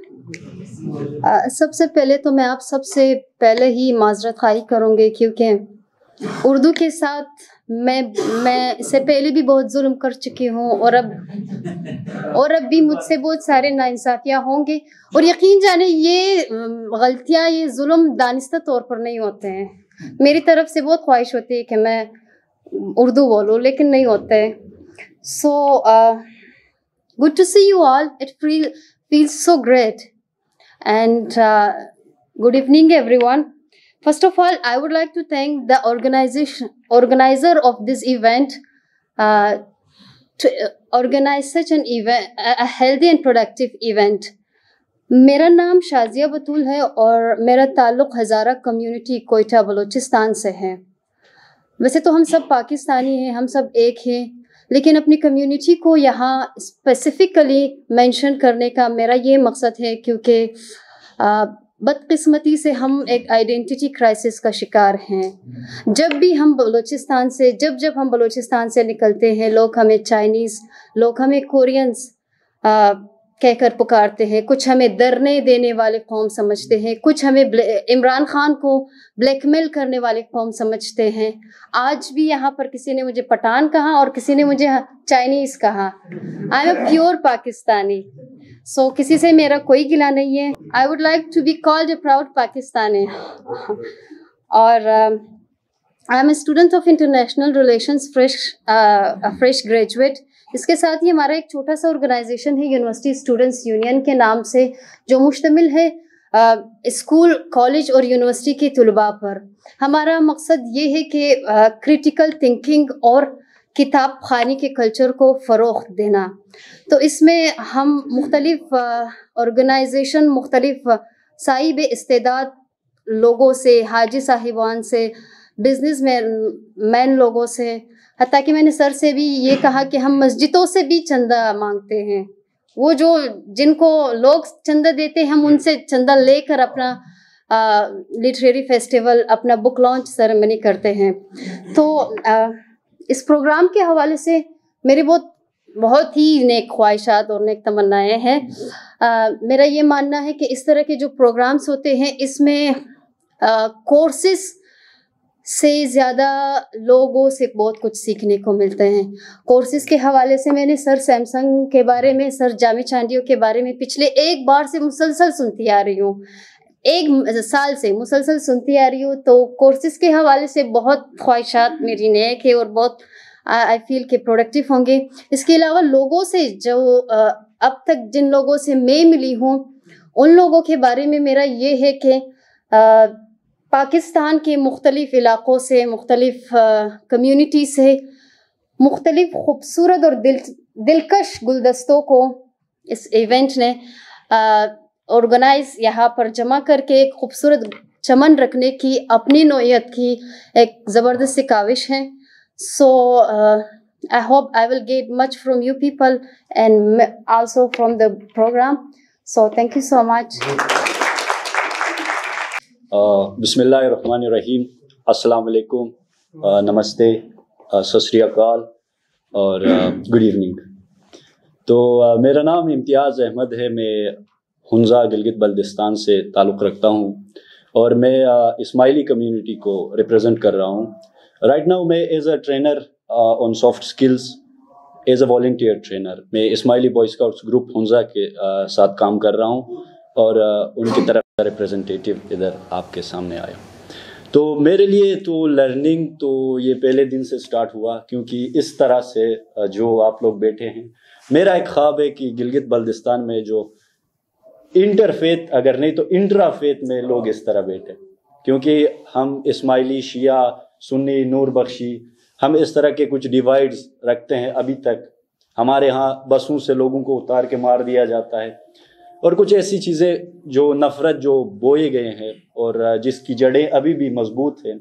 علیکم. سب سے پہلے تو میں آپ سب سے پہلے ہی معذرت خواہی کروں گی، کیونکہ اردو کے ساتھ میں میں اس سے پہلے بھی بہت ظلم کر چکی ہوں، اور اب اور اب بھی مجھ سے بہت سارے ناانصافیاں ہوں گی. اور یقین جانے یہ غلطیاں، یہ ظلم دانستہ طور پر نہیں ہوتے ہیں. میری طرف سے بہت خواہش ہوتی ہے کہ میں اردو بولوں، لیکن نہیں ہوتے. سو good to see you all. It feel, feels so great. And uh, good evening, everyone. First of all, I would like to thank the organization, organizer of this event uh, to organize such an event, a healthy and productive event. میرا نام شازیہ بطول ہے اور میرا تعلق Hazara community Quetta Balochistan سے ہے. ویسے تو ہم سب پاکستانی ہیں، ہم سب ایک ہیں، لیکن اپنی کمیونٹی کو یہاں اسپیسیفکلی مینشن کرنے کا میرا یہ مقصد ہے، کیونکہ بدقسمتی سے ہم ایک آئیڈینٹی کرائسس کا شکار ہیں. جب بھی ہم بلوچستان سے جب جب ہم بلوچستان سے نکلتے ہیں، لوگ ہمیں چائنیز، لوگ ہمیں کورینز کہہ کر پکارتے ہیں. کچھ ہمیں ڈرنے دینے والے قوم سمجھتے ہیں، کچھ ہمیں عمران خان کو بلیک میل کرنے والے قوم سمجھتے ہیں. آج بھی یہاں پر کسی نے مجھے پٹھان کہا اور کسی نے مجھے چائنیز کہا. I am a pure Pakistani. So کسی سے میرا کوئی گلا نہیں ہے. I would like to be called a proud Pakistani. اور I am a student of international relations, fresh fresh graduate. इसके साथ ही हमारा एक छोटा सा ऑर्गेनाइजेशन है यूनिवर्सिटी स्टूडेंट्स यूनियन के नाम से, जो मुश्तमिल है स्कूल, कॉलेज और यूनिवर्सिटी के तलबा पर। हमारा मकसद ये है कि क्रिटिकल थिंकिंग और किताब खानी के कल्चर को फ़रोग़ देना। तो इसमें हम मुख्तलिफ ऑर्गेनाइजेशन, मुख्तलिफ साहिब इस्तेदाद लोगों से, हाजी साहिबान से, बिजनेस मैन मैन लोगों से, हत्ता कि मैंने सर से भी ये कहा कि हम मस्जिदों से भी चंदा मांगते हैं। वो जो जिनको लोग चंदा देते हैं, हम उनसे चंदा लेकर अपना लिटरेरी फेस्टिवल, अपना बुक लॉन्च सेरेमनी करते हैं। तो आ, इस प्रोग्राम के हवाले से मेरी बहुत बहुत ही नेक ख्वाहिशात और नेक तमन्नाएँ हैं। मेरा ये मानना है कि इस तरह के जो प्रोग्राम्स होते हैं, इसमें कोर्सेस से ज़्यादा लोगों से बहुत कुछ सीखने को मिलते हैं। कोर्सेज़ के हवाले से मैंने सर सैमसंग के बारे में, सर जामी चांडियो के बारे में पिछले एक बार से मुसलसल सुनती आ रही हूँ, एक साल से मुसलसल सुनती आ रही हूँ। तो कोर्सेज़ के हवाले से बहुत ख्वाहिशात मेरी नेक है और बहुत आई फील के प्रोडक्टिव होंगे। इसके अलावा लोगों से जो अब तक जिन लोगों से मैं मिली हूँ, उन लोगों के बारे में मेरा ये है कि पाकिस्तान के मुख्तलिफ़ इलाक़ों से, मुख्तलिफ़ कम्यूनिटी से, मुख्तलिफ़ ख़ूबसूरत और दिल दिलकश गुलदस्तों को इस इवेंट ने ऑर्गेनाइज़ यहाँ पर जमा करके एक खूबसूरत चमन रखने की अपनी नौइयत की एक ज़बरदस्त काविश है। So I hope I will get much from you people and also from the programme. So thank you so much. बिस्मिल्लाहिर्रहमानिर्रहीम, अस्सलाम वालेकुम, नमस्ते, सत श्री अकाल और गुड इवनिंग। तो uh, मेरा नाम इम्तियाज़ अहमद है। मैं हुंजा गिलगित बल्दिस्तान से ताल्लुक़ रखता हूँ और मैं uh, इस्माइली कम्युनिटी को रिप्रेजेंट कर रहा हूँ। राइट नाउ मैं as a trainer on soft skills, as a volunteer trainer, मैं Ismaili boy scouts group Hunza के uh, साथ काम कर रहा हूँ और uh, उनकी तरफ रिप्रेजेंटेटिव इधर आपके सामने आया। तो मेरे लिए तो लर्निंग तो ये पहले दिन से स्टार्ट हुआ, क्योंकि इस तरह से जो आप लोग बैठे हैं, मेरा एक ख्वाब है कि गिलगित बल्दिस्तान में जो इंटरफेथ, अगर नहीं तो इंट्राफेथ में लोग इस तरह बैठे, क्योंकि हम इस्माइली, शिया, सुन्नी, नूर बख्शी, हम इस तरह के कुछ डिवाइड्स रखते हैं। अभी तक हमारे यहाँ बसों से लोगों को उतार के मार दिया जाता है और कुछ ऐसी चीज़ें जो नफ़रत जो बोए गए हैं और जिसकी जड़ें अभी भी मजबूत हैं,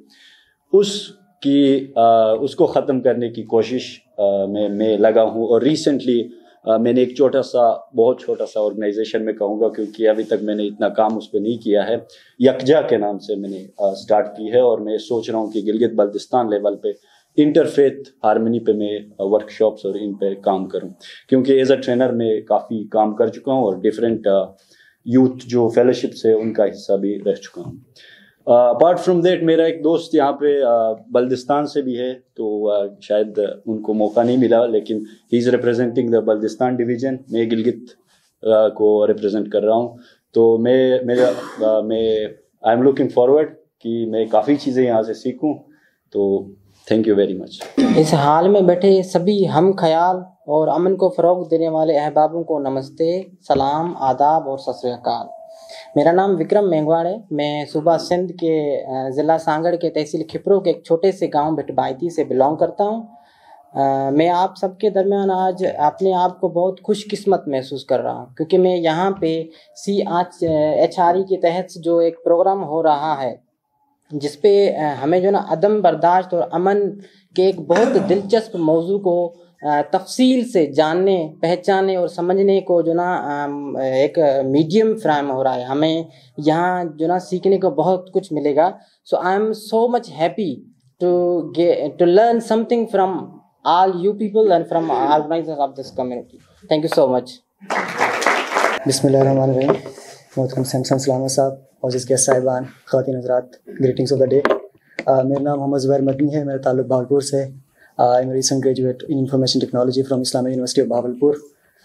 उसकी आ, उसको ख़त्म करने की कोशिश आ, में मैं लगा हूँ। और रिसेंटली मैंने एक छोटा सा, बहुत छोटा सा ऑर्गेनाइजेशन में कहूँगा, क्योंकि अभी तक मैंने इतना काम उस पर नहीं किया है, यकजा के नाम से मैंने आ, स्टार्ट की है। और मैं सोच रहा हूँ कि गिलगित बल्दिस्तान लेवल पे इंटरफेथ हारमनी पे मैं वर्कशॉप्स और इन पे काम करूं, क्योंकि एज अ ट्रेनर मैं काफ़ी काम कर चुका हूं और डिफरेंट यूथ जो फेलोशिप्स है उनका हिस्सा भी रह चुका हूं। अपार्ट फ्रॉम दैट मेरा एक दोस्त यहाँ पे uh, बल्दिस्तान से भी है, तो uh, शायद उनको मौका नहीं मिला, लेकिन he is representing the Baltistan division. मैं गिलगित uh, को रिप्रेजेंट कर रहा हूँ। तो मैं मेरा uh, मैं आई एम लुकिंग फॉरवर्ड कि मैं काफ़ी चीज़ें यहाँ से सीखूँ। तो थैंक यू वेरी मच। इस हाल में बैठे सभी हम ख्याल और अमन को फ़रोग़ देने वाले अहबाबों को नमस्ते, सलाम, आदाब और सत श्री अकाल। मेरा नाम विक्रम मेंगवाड़ है। मैं सूबा सिंध के ज़िला सांगड़ के तहसील खिपरो के एक छोटे से गांव भिटबाइती से बिलोंग करता हूं। मैं आप सबके दरमियान आज अपने आप को बहुत खुशकिस्मत महसूस कर रहा हूं, क्योंकि मैं यहाँ पे सी एच आर ई के तहत जो एक प्रोग्राम हो रहा है, जिस पे हमें जो ना अदम बर्दाश्त और अमन के एक बहुत दिलचस्प मौजू को तफसील से जानने, पहचानने और समझने को जो ना एक मीडियम फ्राहम हो रहा है। हमें यहाँ जो ना सीखने को बहुत कुछ मिलेगा। So I am so much happy to get to learn something from all you people and from organisers of this community. Thank you so much. बिस्मिल्लाहिर्रहमानिर्रहीम। मोहतरम सैमसंग सलामत साहब और जिसके साहिबान, ख़वातीन हज़रात, ग्रीटिंग्स ऑफ द डे। मेरा नाम मोहम्मद ज़ुबैर मदनी है। मेरा ताल्लुक़ भावलपुर से। I am recent graduate in information technology from Islamic University of Bahawalpur.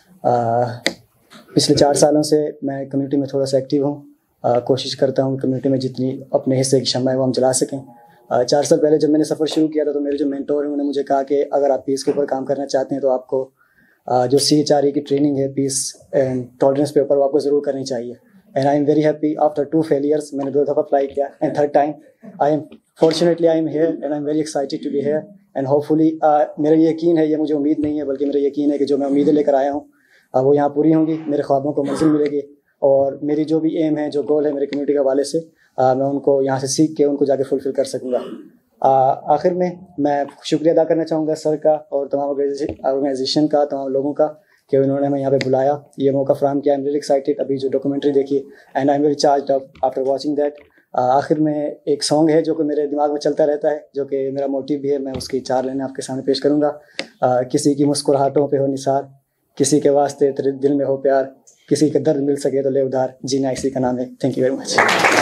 पिछले चार सालों से मैं कम्युनिटी में थोड़ा सा एक्टिव हूँ। uh, कोशिश करता हूँ कम्युनिटी में जितनी अपने हिस्से की शम्मा है वो हम जला सकें। چار سال پہلے جب میں نے سفر شروع کیا تھا تو میرے جو مینٹور ہیں انہوں نے مجھے کہا کہ اگر آپ پیس کے اوپر کام کرنا چاہتے ہیں تو آپ کو جو سی ایچ آر ای کی ٹریننگ ہے پیس اینڈ ٹالرنس کے اوپر وہ آپ کو ضرور کرنی چاہیے. And I am very happy after two failures میں نے دو دفعہ اپلائی کیا and third time I am fortunately I am here and I am very excited to be here and hopefully میرا یقین ہے, یہ مجھے امید نہیں ہے بلکہ میرا یقین ہے کہ جو میں امیدیں لے کر آیا ہوں وہ یہاں پوری ہوں گی, میرے خوابوں کو منزل ملے گی اور میری جو بھی ایم ہے جو گول ہے میری کمیونٹی کے حوالے سے میں ان کو یہاں سے سیکھ کے ان کو جا کے فلفل کر سکوں گا. آخر میں میں شکریہ ادا کرنا چاہوں گا سر کا اور تمام آرگنائزیشن کا, تمام لوگوں کا کہ انہوں نے ہمیں یہاں پہ بلایا, یہ موقع فراہم کیا. آئی ایم ویری ایکسائٹیڈ ابھی جو ڈاکومنٹری دیکھی and I am very charged up after watching that. آخر میں ایک سانگ ہے جو کہ میرے دماغ میں چلتا رہتا ہے جو کہ میرا موٹیو بھی ہے, میں اس کی چار لائنیں آپ کے سامنے پیش کروں گا. کسی کی مسکراہٹوں پہ ہو نثار, کسی کے واسطے تیرے دل میں ہو پیار, کسی کا درد مل سکے تو لے ادھار, جینا اسی کا نام ہے. Thank you very much.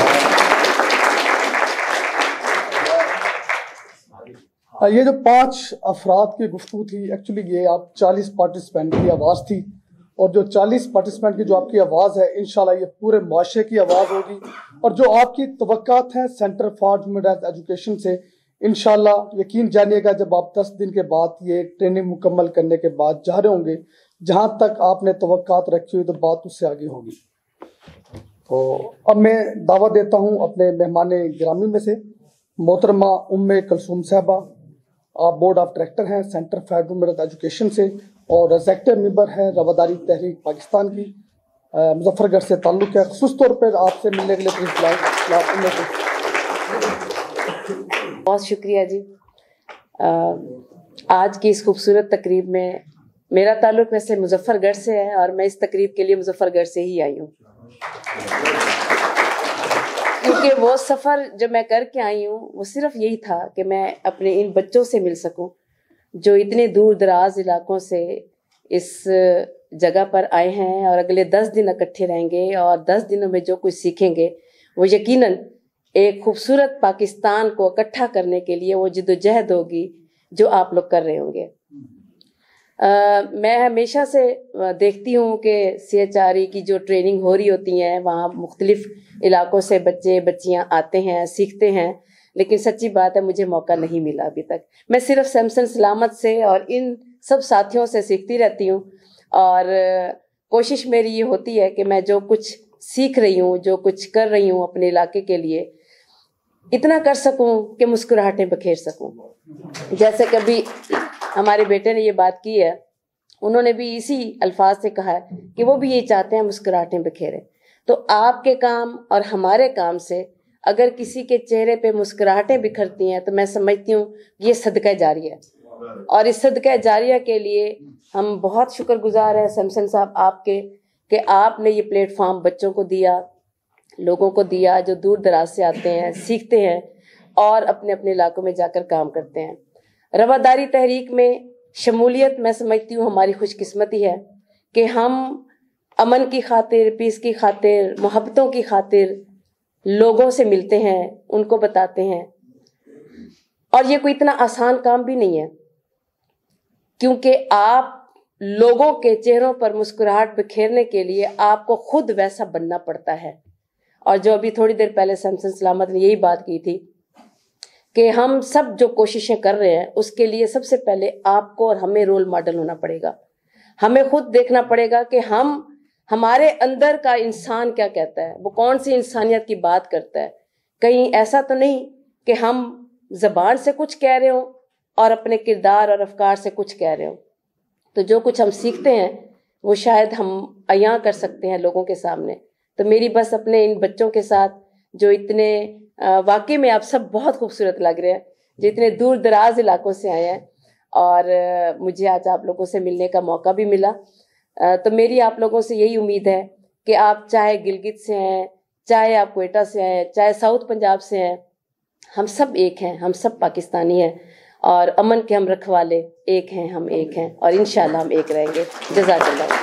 یہ جو پانچ افراد کی گفتگو تھی ایکچولی یہ آپ چالیس پارٹیسپینٹ کی آواز تھی, اور جو چالیس پارٹیسپینٹ کی جو آپ کی آواز ہے انشاءاللہ یہ پورے معاشرے کی آواز ہوگی, اور جو آپ کی توقعات ہیں سینٹر فار ہیومن ایجوکیشن سے انشاءاللہ یقین جانیے گا جب آپ دس دن کے بعد یہ ٹریننگ مکمل کرنے کے بعد جا رہے ہوں گے جہاں تک آپ نے توقعات رکھی ہوئی تو بات اس سے آگے ہوگی. تو اب میں دعوت دیتا ہوں اپنے مہمان گرامی میں سے محترمہ ام کلثوم صاحبہ, آپ بورڈ آف ڈائریکٹر ہیں سینٹر فار ہیومن ایجوکیشن سے اور ایگزیکٹو ممبر ہیں رواداری تحریک پاکستان کی, مظفر گڑھ سے تعلق ہے. خصوص طور پر آپ سے ملنے کے لیے بہت شکریہ جی. آج کی اس خوبصورت تقریب میں میرا تعلق ویسے مظفر گڑھ سے ہے اور میں اس تقریب کے لیے مظفر گڑھ سے ہی آئی ہوں, کیونکہ وہ سفر جو میں کر کے آئی ہوں وہ صرف یہی تھا کہ میں اپنے ان بچوں سے مل سکوں جو اتنے دور دراز علاقوں سے اس جگہ پر آئے ہیں اور اگلے دس دن اکٹھے رہیں گے اور دس دنوں میں جو کچھ سیکھیں گے وہ یقیناً ایک خوبصورت پاکستان کو اکٹھا کرنے کے لیے وہ جد و جہد ہوگی جو آپ لوگ کر رہے ہوں گے. میں ہمیشہ سے دیکھتی ہوں کہ سی ایچ آر ای کی جو ٹریننگ ہو رہی ہوتی ہیں وہاں مختلف علاقوں سے بچے بچیاں آتے ہیں سیکھتے ہیں, لیکن سچی بات ہے مجھے موقع نہیں ملا ابھی تک. میں صرف سیمسن سلامت سے اور ان سب ساتھیوں سے سیکھتی رہتی ہوں, اور کوشش میری یہ ہوتی ہے کہ میں جو کچھ سیکھ رہی ہوں جو کچھ کر رہی ہوں اپنے علاقے کے لیے اتنا کر سکوں کہ مسکراہٹیں بکھیر سکوں. جیسے کبھی ہمارے بیٹے نے یہ بات کی ہے, انہوں نے بھی اسی الفاظ سے کہا ہے کہ وہ بھی یہ چاہتے ہیں مسکراہٹیں بکھیریں. تو آپ کے کام اور ہمارے کام سے اگر کسی کے چہرے پہ مسکراہٹیں بکھرتی ہیں تو میں سمجھتی ہوں یہ صدقہ جاریہ ہے, اور اس صدقہ جاریہ کے لیے ہم بہت شکر گزار ہیں سیمسن صاحب آپ کے کہ آپ نے یہ پلیٹ فارم بچوں کو دیا, لوگوں کو دیا جو دور دراز سے آتے ہیں سیکھتے ہیں اور اپنے اپنے علاقوں میں جا کر کام کرتے ہیں. رواداری تحریک میں شمولیت میں سمجھتی ہوں ہماری خوش قسمتی ہے کہ ہم امن کی خاطر, پیس کی خاطر, محبتوں کی خاطر لوگوں سے ملتے ہیں, ان کو بتاتے ہیں. اور یہ کوئی اتنا آسان کام بھی نہیں ہے کیونکہ آپ لوگوں کے چہروں پر مسکراہٹ بکھیرنے کے لیے آپ کو خود ویسا بننا پڑتا ہے. اور جو ابھی تھوڑی دیر پہلے سیمسن سلامت نے یہی بات کی تھی کہ ہم سب جو کوششیں کر رہے ہیں اس کے لیے سب سے پہلے آپ کو اور ہمیں رول ماڈل ہونا پڑے گا. ہمیں خود دیکھنا پڑے گا کہ ہم ہمارے اندر کا انسان کیا کہتا ہے, وہ کون سی انسانیت کی بات کرتا ہے. کہیں ایسا تو نہیں کہ ہم زبان سے کچھ کہہ رہے ہوں اور اپنے کردار اور افکار سے کچھ کہہ رہے ہوں. تو جو کچھ ہم سیکھتے ہیں وہ شاید ہم عیاں کر سکتے ہیں لوگوں کے سامنے. تو میری بس اپنے ان بچوں کے ساتھ جو اتنے واقعی میں آپ سب بہت خوبصورت لگ رہے ہیں, جو اتنے دور دراز علاقوں سے آئے ہیں, اور مجھے آج آپ لوگوں سے ملنے کا موقع بھی ملا. تو میری آپ لوگوں سے یہی امید ہے کہ آپ چاہے گلگت سے ہیں, چاہے آپ کوئٹہ سے ہیں, چاہے ساؤتھ پنجاب سے ہیں, ہم سب ایک ہیں, ہم سب پاکستانی ہیں اور امن کے ہم رکھوالے ایک ہیں, ہم ایک ہیں اور انشاءاللہ ہم ایک رہیں گے. جزاک اللہ.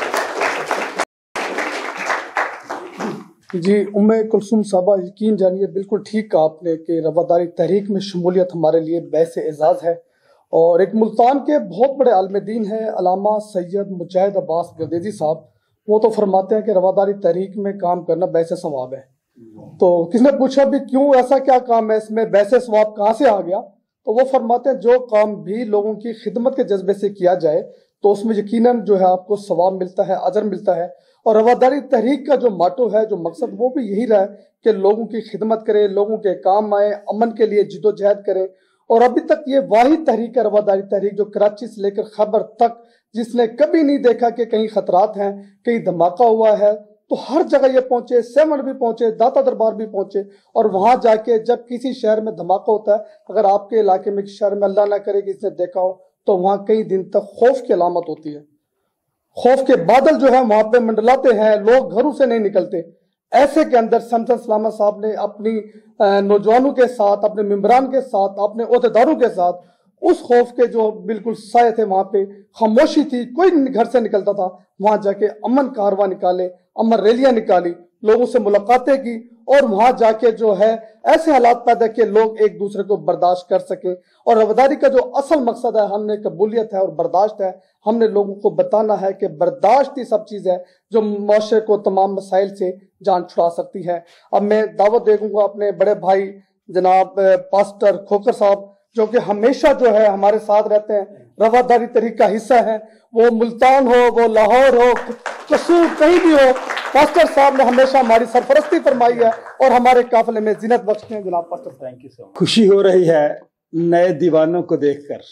جی ام کلثوم صاحبہ, یقین جانیے بالکل ٹھیک کہا آپ نے کہ رواداری تحریک میں شمولیت ہمارے لیے باعث اعزاز ہے. اور ایک ملتان کے بہت بڑے عالم دین ہیں علامہ سید مجاہد عباس گردیزی صاحب, وہ تو فرماتے ہیں کہ رواداری تحریک میں کام کرنا باعث ثواب ہے. تو کس نے پوچھا بھی کیوں ایسا کیا کام ہے اس میں ویسے ثواب کہاں سے آ گیا؟ تو وہ فرماتے ہیں جو کام بھی لوگوں کی خدمت کے جذبے سے کیا جائے تو اس میں یقیناً جو ہے آپ کو ثواب ملتا ہے، اجر ملتا ہے. اور رواداری تحریک کا جو ماٹو ہے، جو مقصد، وہ بھی یہی رہا ہے کہ لوگوں کی خدمت کرے، لوگوں کے کام آئے، امن کے لیے جد و جہد کرے. اور ابھی تک یہ واحد تحریک ہے رواداری تحریک جو کراچی سے لے کر خیبر تک، جس نے کبھی نہیں دیکھا کہ کہیں خطرات ہیں، کہیں دھماکہ ہوا ہے، تو ہر جگہ یہ پہنچے، سیون بھی پہنچے، داتا دربار بھی پہنچے. اور وہاں جا کے جب کسی شہر میں دھماکہ ہوتا ہے، اگر آپ کے علاقے میں کسی شہر میں اللہ نہ کرے کہ اس نے دیکھا ہو، تو وہاں کئی دن تک خوف کی علامت ہوتی ہے. خوف کے بادل جو ہے وہاں پہ منڈلاتے ہیں، لوگ گھروں سے نہیں نکلتے. ایسے کے اندر سمسن سلامت صاحب نے اپنی نوجوانوں کے ساتھ، اپنے ممبران کے ساتھ، اپنے عہدیداروں کے ساتھ اس خوف کے جو بالکل سائے تھے، وہاں پہ خاموشی تھی، کوئی گھر سے نکلتا تھا، وہاں جا کے امن کارواں نکالے، امن ریلیاں نکالی، لوگوں سے ملاقاتیں کی، اور وہاں جا کے جو ہے ایسے حالات پیدا کہ لوگ ایک دوسرے کو برداشت کر سکیں. اور رواداری کا جو اصل مقصد ہے، ہم نے قبولیت ہے اور برداشت ہے. ہم نے لوگوں کو بتانا ہے کہ برداشت ہی سب چیز ہے جو معاشرے کو تمام مسائل سے جان چھڑا سکتی ہے. اب میں دعوت دے دوں گا اپنے بڑے بھائی جناب پاسٹر کھوکر صاحب، جو کہ ہمیشہ جو ہے ہمارے ساتھ رہتے ہیں، رواداری تحریک کا حصہ ہیں. وہ ملتان ہو، وہ لاہور ہو، قصور کہیں بھی ہو، پاسٹر صاحب نے ہمیشہ ہماری سرپرستی فرمائی ہے اور ہمارے قافلے میں زینت بخشتے ہیں. جناب pastor, thank you so much. خوشی ہو رہی ہے نئے دیوانوں کو دیکھ کر.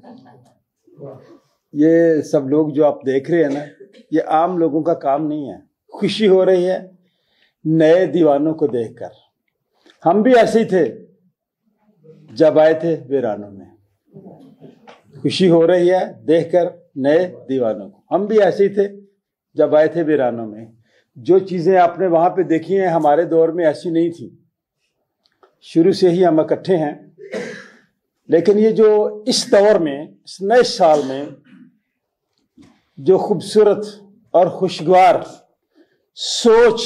یہ سب لوگ جو آپ دیکھ رہے ہیں نا، یہ عام لوگوں کا کام نہیں ہے. خوشی ہو رہی ہے نئے دیوانوں کو دیکھ کر. ہم بھی ایسے ہی تھے جب آئے تھے ویرانوں میں. خوشی ہو رہی ہے دیکھ کر نئے دیوانوں کو. ہم بھی ایسے ہی تھے جب آئے تھے ویرانوں میں. جو چیزیں آپ نے وہاں پہ دیکھی ہیں ہمارے دور میں ایسی نہیں تھی. شروع سے ہی ہم اکٹھے ہیں، لیکن یہ جو اس دور میں، اس نئے سال میں جو خوبصورت اور خوشگوار سوچ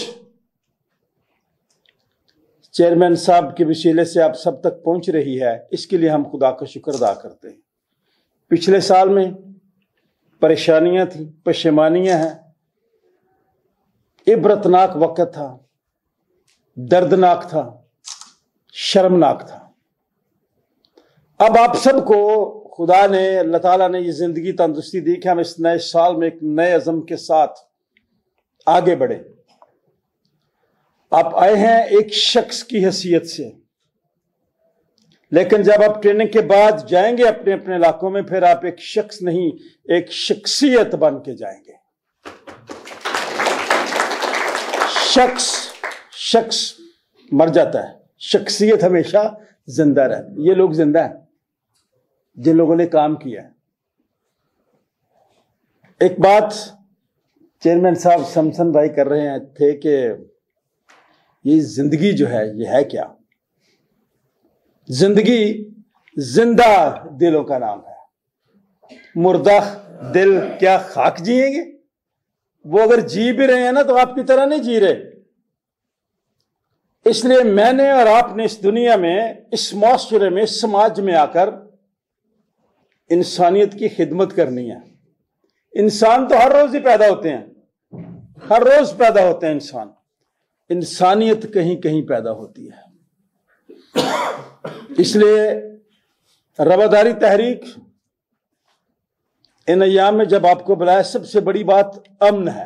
چیئرمین صاحب کے وسیلے سے آپ سب تک پہنچ رہی ہے، اس کے لیے ہم خدا کا شکر ادا کرتے ہیں. پچھلے سال میں پریشانیاں تھیں، پشیمانیاں ہیں، عبرتناک وقت تھا، دردناک تھا، شرمناک تھا. اب آپ سب کو خدا نے، اللہ تعالیٰ نے یہ زندگی تندرستی دی کہ ہم اس نئے سال میں ایک نئے عزم کے ساتھ آگے بڑھے. آپ آئے ہیں ایک شخص کی حیثیت سے، لیکن جب آپ ٹریننگ کے بعد جائیں گے اپنے اپنے علاقوں میں، پھر آپ ایک شخص نہیں، ایک شخصیت بن کے جائیں گے. شخص شخص مر جاتا ہے، شخصیت ہمیشہ زندہ رہتی. یہ لوگ زندہ ہیں جن لوگوں نے کام کیا ہے. ایک بات چیئرمین صاحب سمسن بھائی کر رہے ہیں تھے کہ یہ زندگی جو ہے یہ ہے کیا؟ زندگی زندہ دلوں کا نام ہے. مردہ دل کیا خاک جیئیں گے؟ وہ اگر جی بھی رہے ہیں نا تو آپ کی طرح نہیں جی رہے. اس لیے میں نے اور آپ نے اس دنیا میں، اس معاشرے میں، سماج میں آ کر انسانیت کی خدمت کرنی ہے. انسان تو ہر روز ہی پیدا ہوتے ہیں، ہر روز پیدا ہوتے ہیں انسان. انسانیت کہیں کہیں پیدا ہوتی ہے. اس لیے رواداری تحریک ان ایام میں جب آپ کو بلایا، سب سے بڑی بات امن ہے.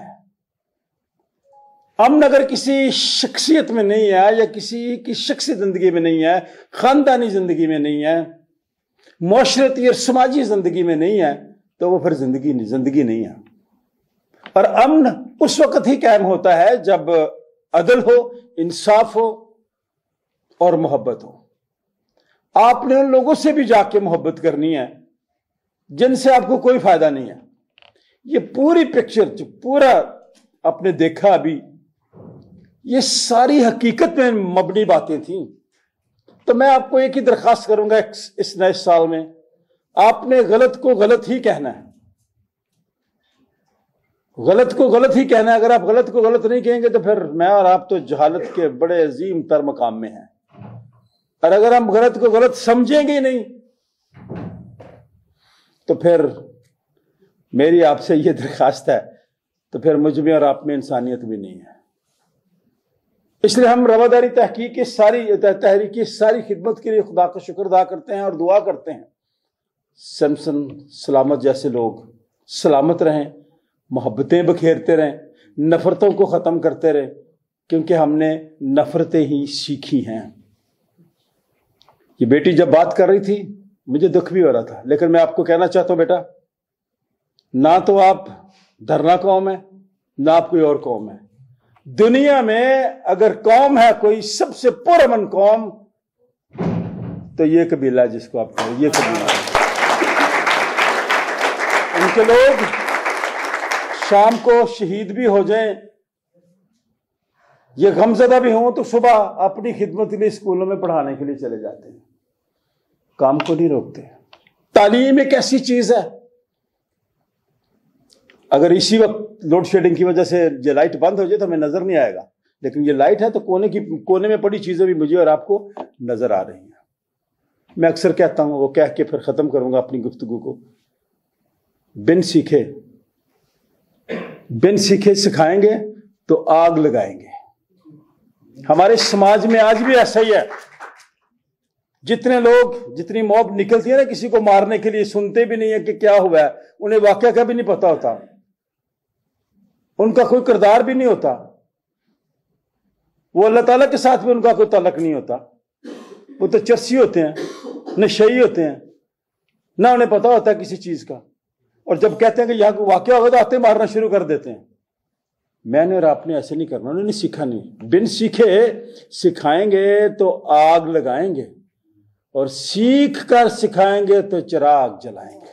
امن اگر کسی شخصیت میں نہیں ہے، یا کسی کی شخصی زندگی میں نہیں ہے، خاندانی زندگی میں نہیں ہے، معاشرتی اور سماجی زندگی میں نہیں ہے، تو وہ پھر زندگی نہیں زندگی نہیں ہے. اور امن اس وقت ہی قائم ہوتا ہے جب عدل ہو، انصاف ہو اور محبت ہو. آپ نے ان لوگوں سے بھی جا کے محبت کرنی ہے جن سے آپ کو کوئی فائدہ نہیں ہے. یہ پوری پکچر جو پورا آپ نے دیکھا ابھی، یہ ساری حقیقت میں مبنی باتیں تھیں. تو میں آپ کو ایک ہی درخواست کروں گا اس نئے سال میں، آپ نے غلط کو غلط ہی کہنا ہے. غلط کو غلط ہی کہنا ہے. اگر آپ غلط کو غلط نہیں کہیں گے تو پھر میں اور آپ تو جہالت کے بڑے عظیم تر مقام میں ہیں. اور اگر ہم غلط کو غلط سمجھیں گے ہی نہیں تو پھر میری آپ سے یہ درخواست ہے، تو پھر مجھ میں اور آپ میں انسانیت بھی نہیں ہے. इसलिए हम रवादारी तहकीक की सारी तहरीक की सारी खिदमत के लिए खुदा का शुक्र अदा करते हैं और दुआ करते हैं सैमसन सलामत जैसे लोग सलामत रहें, मोहब्बतें बखेरते रहें, नफरतों को ख़त्म करते रहें, क्योंकि हमने नफरतें ही सीखी हैं। ये बेटी जब बात कर रही थी मुझे दुख भी हो रहा था, लेकिन मैं आपको कहना चाहता हूं बेटा, ना तो आप धरना कौम है ना आप कोई और कौम है। दुनिया में अगर कौम है कोई सबसे पुरअमन कौम तो ये कबीला है जिसको आप कहें, ये कबीला है। उनके लोग शाम को शहीद भी हो जाएं, ये गमजदा भी हों तो सुबह अपनी खिदमत के लिए स्कूलों में पढ़ाने के लिए चले जाते हैं, काम को नहीं रोकते। तालीम एक ऐसी चीज है, अगर इसी वक्त लोड शेडिंग की वजह से ये लाइट बंद हो जाए तो हमें नजर नहीं आएगा, लेकिन ये लाइट है तो कोने की कोने में पड़ी चीजें भी मुझे और आपको नजर आ रही हैं। मैं अक्सर कहता हूं, वो कह के फिर खत्म करूंगा अपनी गुफ्तगू को, बिन सीखे बिन सीखे सिखाएंगे तो आग लगाएंगे। हमारे समाज में आज भी ऐसा ही है, जितने लोग जितनी मौत निकलती है ना किसी को मारने के लिए, सुनते भी नहीं है कि क्या हुआ है, उन्हें वाकया का भी नहीं पता होता, उनका कोई किरदार भी नहीं होता, वो अल्लाह ताला के साथ भी उनका कोई ताल्लुक नहीं होता, वो तो चर्सी होते हैं, नशई होते हैं, ना उन्हें पता होता है किसी चीज का, और जब कहते हैं कि यहां को वाकया होगा तो आते मारना शुरू कर देते हैं। मैंने और आपने ऐसे नहीं करना, उन्होंने सीखा नहीं, बिन सीखे सिखाएंगे तो आग लगाएंगे और सीख कर सिखाएंगे तो चिराग जलाएंगे।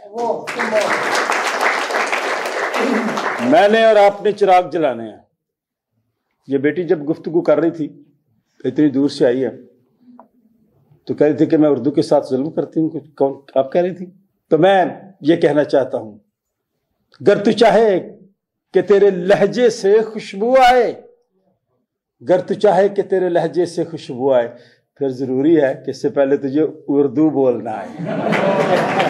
मैंने और आपने चिराग जलाने हैं। ये बेटी जब गुफ्तगू कर रही थी, इतनी दूर से आई है, तो कह रही थी कि मैं उर्दू के साथ जुल्म करती हूँ, कुछ कौन आप कह रही थी? तो मैं ये कहना चाहता हूं, गर तू चाहे कि तेरे लहजे से खुशबू आए, गर तू चाहे कि तेरे लहजे से खुशबू आए, फिर जरूरी है कि इससे पहले तुझे उर्दू बोलना है।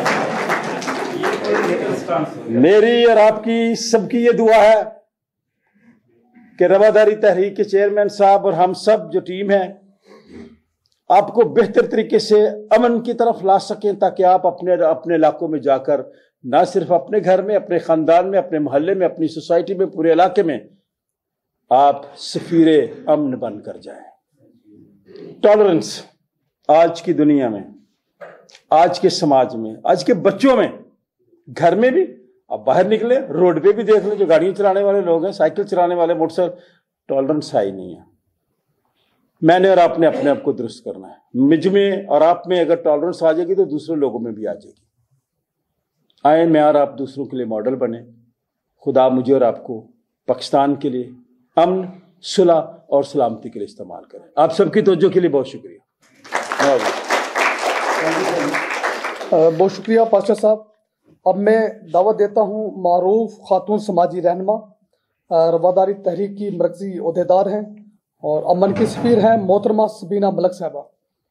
मेरी और आपकी सबकी ये दुआ है कि रवादारी तहरीक के चेयरमैन साहब और हम सब जो टीम है आपको बेहतर तरीके से अमन की तरफ ला सकें, ताकि आप अपने अपने इलाकों में जाकर ना सिर्फ अपने घर में, अपने खानदान में, अपने मोहल्ले में, अपनी सोसाइटी में, पूरे इलाके में आप सफीरे अमन बनकर जाएं। टॉलरेंस आज की दुनिया में, आज के समाज में, आज के बच्चों में, घर में भी, अब बाहर निकले रोड पे भी देख लें, जो गाड़ियां चलाने वाले लोग हैं, साइकिल चलाने वाले, मोटरसाइकिल, टॉलरेंस है ही नहीं है। मैंने और आपने अपने आप को दुरुस्त करना है। मुझ में और आप में अगर टॉलरेंस आ जाएगी तो दूसरे लोगों में भी आ जाएगी। आए मैं और आप दूसरों के लिए मॉडल बने। खुदा मुझे और आपको पाकिस्तान के लिए अमन, सुलह और सलामती के लिए इस्तेमाल करें। आप सबकी तवज्जो के लिए बहुत शुक्रिया। बहुत शुक्रिया पाशा साहब। अब मैं दावत देता हूँ मारूफ खातून समाजी रहनुमा, रवादारी तहरीक की मरकजी ओहदेदार हैं और अमन की सफीर हैं, मोहतरमा सबीना मलक साहबा।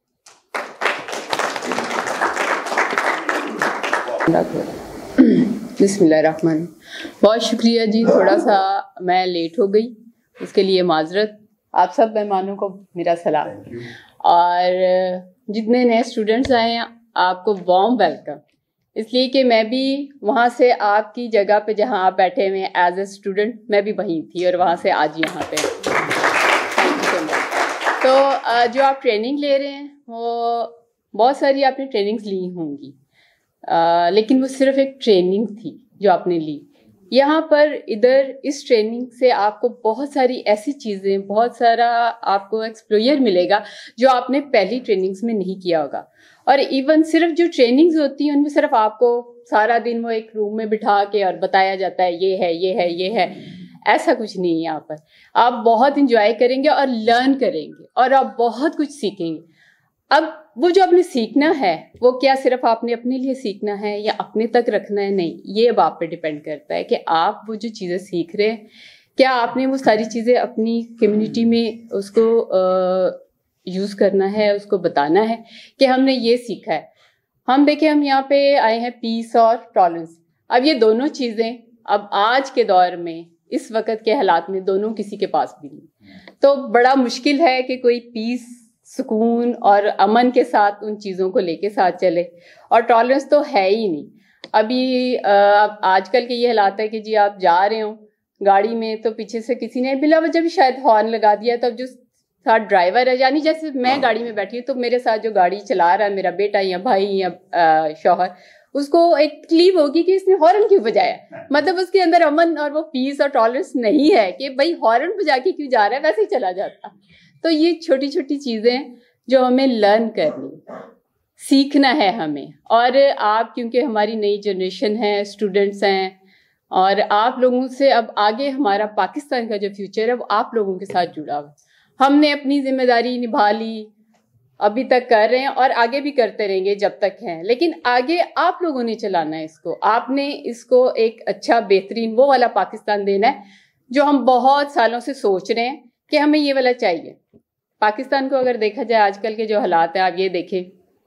बिस्मिल्लाहिर्रहमान। बहुत शुक्रिया जी, थोड़ा सा मैं लेट हो गई, उसके लिए माजरत। आप सब मेहमानों को मेरा सलाम, और जितने नए स्टूडेंट्स आए हैं आपको वार्म वेलकम, इसलिए कि मैं भी वहाँ से आपकी जगह पे जहाँ आप बैठे हुए हैं एज ए स्टूडेंट मैं भी वहीं थी, और वहाँ से आज यहाँ पे। Thank you so much. तो जो आप ट्रेनिंग ले रहे हैं वो बहुत सारी आपने ट्रेनिंग्स ली होंगी, आ, लेकिन वो सिर्फ एक ट्रेनिंग थी जो आपने ली। यहाँ पर इधर इस ट्रेनिंग से आपको बहुत सारी ऐसी चीज़ें, बहुत सारा आपको एक्सप्लोयर मिलेगा जो आपने पहली ट्रेनिंग्स में नहीं किया होगा। और इवन सिर्फ जो ट्रेनिंग्स होती हैं उनमें सिर्फ आपको सारा दिन वो एक रूम में बिठा के और बताया जाता है ये है ये है ये है, ऐसा कुछ नहीं है। यहाँ पर आप बहुत इंजॉय करेंगे और लर्न करेंगे और आप बहुत कुछ सीखेंगे। अब वो जो आपने सीखना है वो क्या सिर्फ आपने अपने लिए सीखना है या अपने तक रखना है, नहीं, ये अब आप पे डिपेंड करता है कि आप वो जो चीज़ें सीख रहे हैं क्या आपने वो सारी चीज़ें अपनी कम्युनिटी में उसको यूज़ करना है, उसको बताना है कि हमने ये सीखा है। हम देखें हम यहाँ पे आए हैं पीस और टॉलरेंस। अब ये दोनों चीज़ें अब आज के दौर में इस वक्त के हालात में दोनों किसी के पास भी नहीं। تو بڑا مشکل ہے کہ کوئی پیس، سکون اور امن کے ساتھ ان چیزوں کو لے کے ساتھ چلے، اور ٹالرنس تو ہے ہی نہیں. ابھی آج کل کے یہ حالات ہے کہ جی آپ جا رہے ہوں گاڑی میں تو پیچھے سے کسی نے بلا وجہ بھی شاید ہارن لگا دیا، تو اب جو ساتھ ڈرائیور ہے، یعنی جیسے میں گاڑی میں بیٹھی ہوں تو میرے ساتھ جو گاڑی چلا رہا ہے میرا بیٹا یا بھائی یا شوہر، اس کو ایک تکلیف ہوگی کہ اس نے ہارن کیوں بجایا. مطلب اس کے اندر امن اور وہ پیس اور ٹالرنس نہیں ہے کہ بھائی ہارن بجا کے کیوں جا رہا ہے، ویسے ہی چلا جاتا. تو یہ چھوٹی چھوٹی چیزیں جو ہمیں لرن کرنی، سیکھنا ہے ہمیں. اور آپ کیونکہ ہماری نئی جنریشن ہے، اسٹوڈنٹس ہیں، اور آپ لوگوں سے اب آگے ہمارا پاکستان کا جو فیوچر ہے وہ آپ لوگوں کے ساتھ جڑا ہوا. ہم نے اپنی ذمہ داری نبھا لی، ابھی تک کر رہے ہیں اور آگے بھی کرتے رہیں گے جب تک ہیں، لیکن آگے آپ لوگوں نے چلانا ہے اس کو. آپ نے اس کو ایک اچھا بہترین وہ والا پاکستان دینا ہے جو ہم بہت سالوں سے سوچ رہے ہیں کہ ہمیں یہ والا چاہیے. پاکستان کو اگر دیکھا جائے آج کل کے جو حالات ہیں، آپ یہ دیکھیں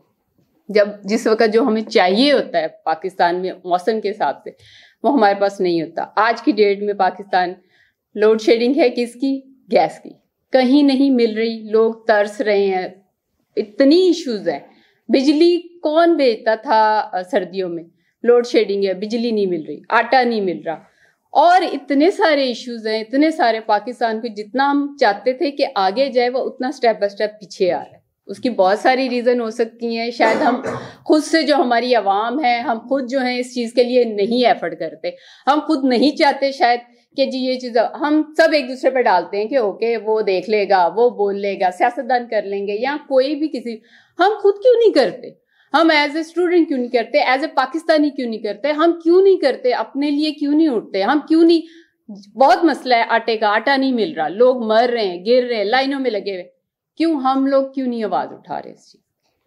جب جس وقت جو ہمیں چاہیے ہوتا ہے پاکستان میں موسم کے حساب سے، وہ ہمارے پاس نہیں ہوتا. آج کی ڈیٹ میں پاکستان لوڈ شیڈنگ ہے کس کی؟ گیس کی، کہیں نہیں مل رہی، لوگ ترس رہے ہیں، اتنی ایشوز ہیں. بجلی کون بھیجتا تھا سردیوں میں؟ لوڈ شیڈنگ ہے، بجلی نہیں مل رہی، آٹا نہیں مل رہا، اور اتنے سارے ایشوز ہیں، اتنے سارے. پاکستان کو جتنا ہم چاہتے تھے کہ آگے جائے وہ اتنا سٹیپ بائی سٹیپ پیچھے آ رہا ہے. اس کی بہت ساری ریزن ہو سکتی ہیں، شاید ہم خود سے جو ہماری عوام ہے، ہم خود جو ہیں اس چیز کے لیے نہیں ایفرٹ کرتے، ہم خود نہیں چاہتے شاید کہ جی یہ چیز ہم سب ایک دوسرے پہ ڈالتے ہیں کہ اوکے وہ دیکھ لے گا، وہ بول لے گا، سیاستدان کر لیں گے یا کوئی بھی کسی. ہم خود کیوں نہیں کرتے؟ ہم ایز اے اسٹوڈنٹ کیوں نہیں کرتے؟ ایز اے پاکستانی کیوں نہیں کرتے؟ ہم کیوں نہیں کرتے؟ اپنے لیے کیوں نہیں اٹھتے؟ ہم کیوں نہیں؟ بہت مسئلہ ہے آٹے کا، آٹا نہیں مل رہا، لوگ مر رہے ہیں، گر رہے ہیں، لائنوں میں لگے ہوئے. کیوں ہم لوگ کیوں نہیں آواز اٹھا رہے اس چیز؟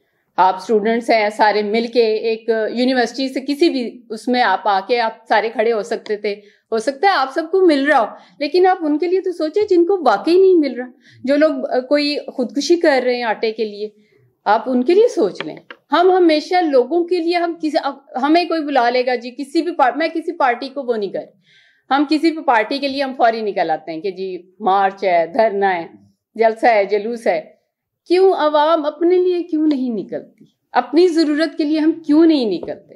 آپ اسٹوڈنٹس ہیں سارے مل کے، ایک یونیورسٹی سے کسی بھی اس میں آپ آ کے آپ سارے کھڑے ہو سکتے تھے. ہو سکتا ہے آپ سب کو مل رہا ہو، لیکن آپ ان کے لیے تو سوچیں جن کو واقعی نہیں مل رہا. جو لوگ کوئی خودکشی کر رہے ہیں آٹے کے لیے، آپ ان کے لیے سوچ لیں. ہم ہمیشہ لوگوں کے لیے، ہم کسی ہمیں کوئی بلا لے گا جی کسی بھی پارٹی، میں کسی پارٹی کو وہ نہیں کر، ہم کسی بھی پارٹی کے لیے ہم فوری نکل آتے ہیں کہ جی مارچ ہے، دھرنا ہے، جلسہ ہے، جلوس ہے. کیوں عوام اپنے لیے کیوں نہیں نکلتی؟ اپنی ضرورت کے لیے ہم کیوں نہیں نکلتے؟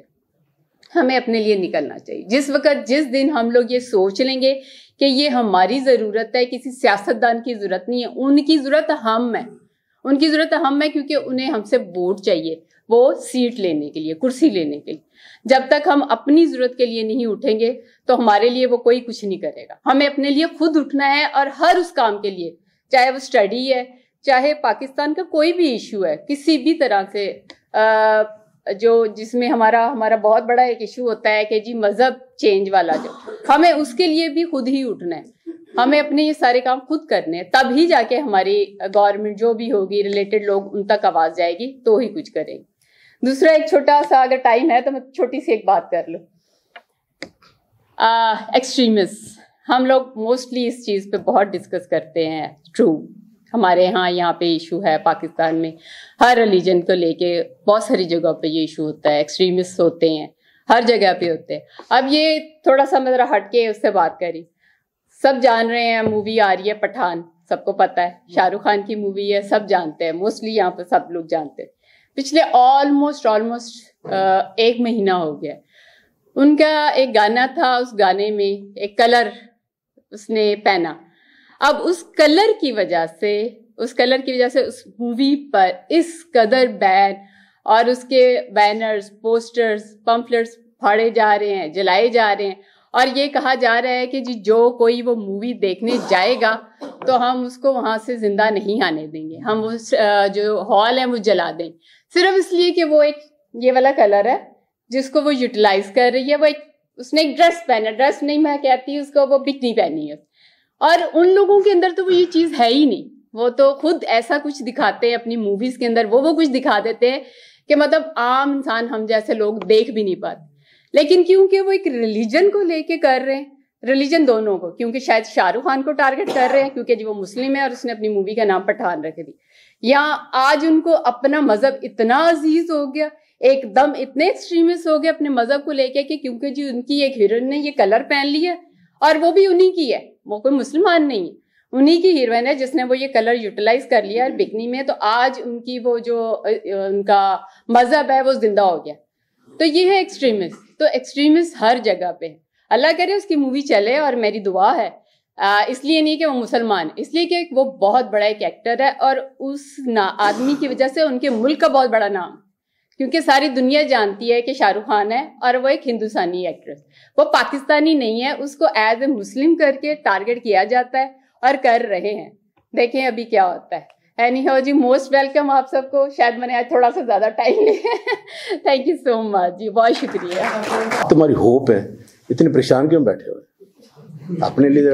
ہمیں اپنے لیے نکلنا چاہیے. جس وقت جس دن ہم لوگ یہ سوچ لیں گے کہ یہ ہماری ضرورت ہے، کسی سیاستدان کی ضرورت نہیں ہے، ان کی ضرورت ہم ہے، ان کی ضرورت ہم ہے کیونکہ انہیں ہم سے ووٹ چاہیے، وہ سیٹ لینے کے لیے، کرسی لینے کے لیے. جب تک ہم اپنی ضرورت کے لیے نہیں اٹھیں گے تو ہمارے لیے وہ کوئی کچھ نہیں کرے گا. ہمیں اپنے لیے خود اٹھنا ہے، اور ہر اس کام کے لیے، چاہے وہ اسٹڈی ہے، چاہے پاکستان کا کوئی بھی ایشو ہے، کسی بھی طرح سے جو جس میں ہمارا ہمارا بہت بڑا ایک ایشو ہوتا ہے کہ جی مذہب چینج والا، جو ہمیں اس کے لیے بھی خود ہی اٹھنا ہے. ہمیں اپنے یہ سارے کام خود کرنے ہیں، تب ہی جا کے ہماری گورنمنٹ جو بھی ہوگی، ریلیٹڈ لوگ ان تک آواز جائے گی تو ہی کچھ کریں گے. دوسرا ایک چھوٹا سا اگر ٹائم ہے تو میں چھوٹی سی ایک بات کر لوں. ایکسٹریمسٹ ہم لوگ موسٹلی اس چیز پہ بہت ڈسکس کرتے ہیں. ٹرو، ہمارے ہاں یہاں پہ ایشو ہے پاکستان میں، ہر ریلیجن کو لے کے بہت ساری جگہ پہ یہ ایشو ہوتا ہے، ایکسٹریمسٹ ہوتے ہیں، ہر جگہ پہ ہوتے ہیں. اب یہ تھوڑا سا میں ذرا ہٹ کے اس سے بات کری. سب جان رہے ہیں مووی آ رہی ہے پٹھان، سب کو پتہ ہے، شاہ رخ خان کی مووی ہے، سب جانتے ہیں، موسٹلی یہاں پہ سب لوگ جانتے ہیں. پچھلے آلموسٹ آلموسٹ ایک مہینہ ہو گیا، ان کا ایک گانا تھا، اس گانے میں ایک کلر اس نے پہنا. اب اس کلر کی وجہ سے اس کلر کی وجہ سے اس مووی پر اس قدر بین اور اس کے بینرز، پوسٹرز، پمفلٹس پھاڑے جا رہے ہیں، جلائے جا رہے ہیں، اور یہ کہا جا رہا ہے کہ جی جو کوئی وہ مووی دیکھنے جائے گا تو ہم اس کو وہاں سے زندہ نہیں آنے دیں گے، ہم اس جو ہال ہے وہ جلا دیں، صرف اس لیے کہ وہ ایک یہ والا کلر ہے جس کو وہ یوٹیلائز کر رہی ہے. وہ ایک اس نے ایک ڈریس پہنا، ڈریس نہیں میں کہتی اس کو، وہ بکنی پہنی ہے، اور ان لوگوں کے اندر تو وہ یہ چیز ہے ہی نہیں. وہ تو خود ایسا کچھ دکھاتے ہیں اپنی موویز کے اندر، وہ وہ کچھ دکھا دیتے ہیں کہ مطلب عام انسان ہم جیسے لوگ دیکھ بھی نہیں پاتے. لیکن کیونکہ وہ ایک ریلیجن کو لے کے کر رہے ہیں، ریلیجن دونوں کو، کیونکہ شاید شاہ رخ خان کو ٹارگٹ کر رہے ہیں کیونکہ جی وہ مسلم ہے اور اس نے اپنی مووی کا نام پٹھان رکھ دی، یا آج ان کو اپنا مذہب اتنا عزیز ہو گیا، ایک دم اتنے ایکسٹریمسٹ ہو گئے اپنے مذہب کو لے کے کہ کیونکہ جی ان کی ایک ہیروئن نے یہ کلر پہن لی ہے اور وہ بھی انہی کی ہے، وہ کوئی مسلمان نہیں ہے، انہی کی ہیروئن ہے جس نے وہ یہ کلر یوٹیلائز کر لیا بکنی میں، تو آج ان کی وہ جو ان کا مذہب ہے وہ زندہ ہو گیا. تو یہ ہے ایکسٹریمسٹ. تو ایکسٹریمسٹ ہر جگہ پہ. اللہ کرے اس کی مووی چلے، اور میری دعا ہے، اس لیے نہیں کہ وہ مسلمان، اس لیے کہ وہ بہت بڑا ایک ایکٹر ہے، اور اس نا آدمی کی وجہ سے ان کے ملک کا بہت بڑا نام، کیونکہ ساری دنیا جانتی ہے کہ شاہ رخ خان ہے اور وہ ایک ہندوستانی ایکٹریس، وہ پاکستانی نہیں ہے. اس کو ایز اے مسلم کر کے ٹارگٹ کیا جاتا ہے اور کر رہے ہیں. دیکھیں ابھی کیا ہوتا ہے. اینی ہاؤ جی، موسٹ ویلکم آپ سب کو. شاید میں نے آج تھوڑا سا زیادہ ٹائم لیا. تھینک یو سو مچ جی، بہت شکریہ. تمہاری ہوپ ہے، اتنے پریشان کیوں بیٹھے ہوئے اپنے لیے؟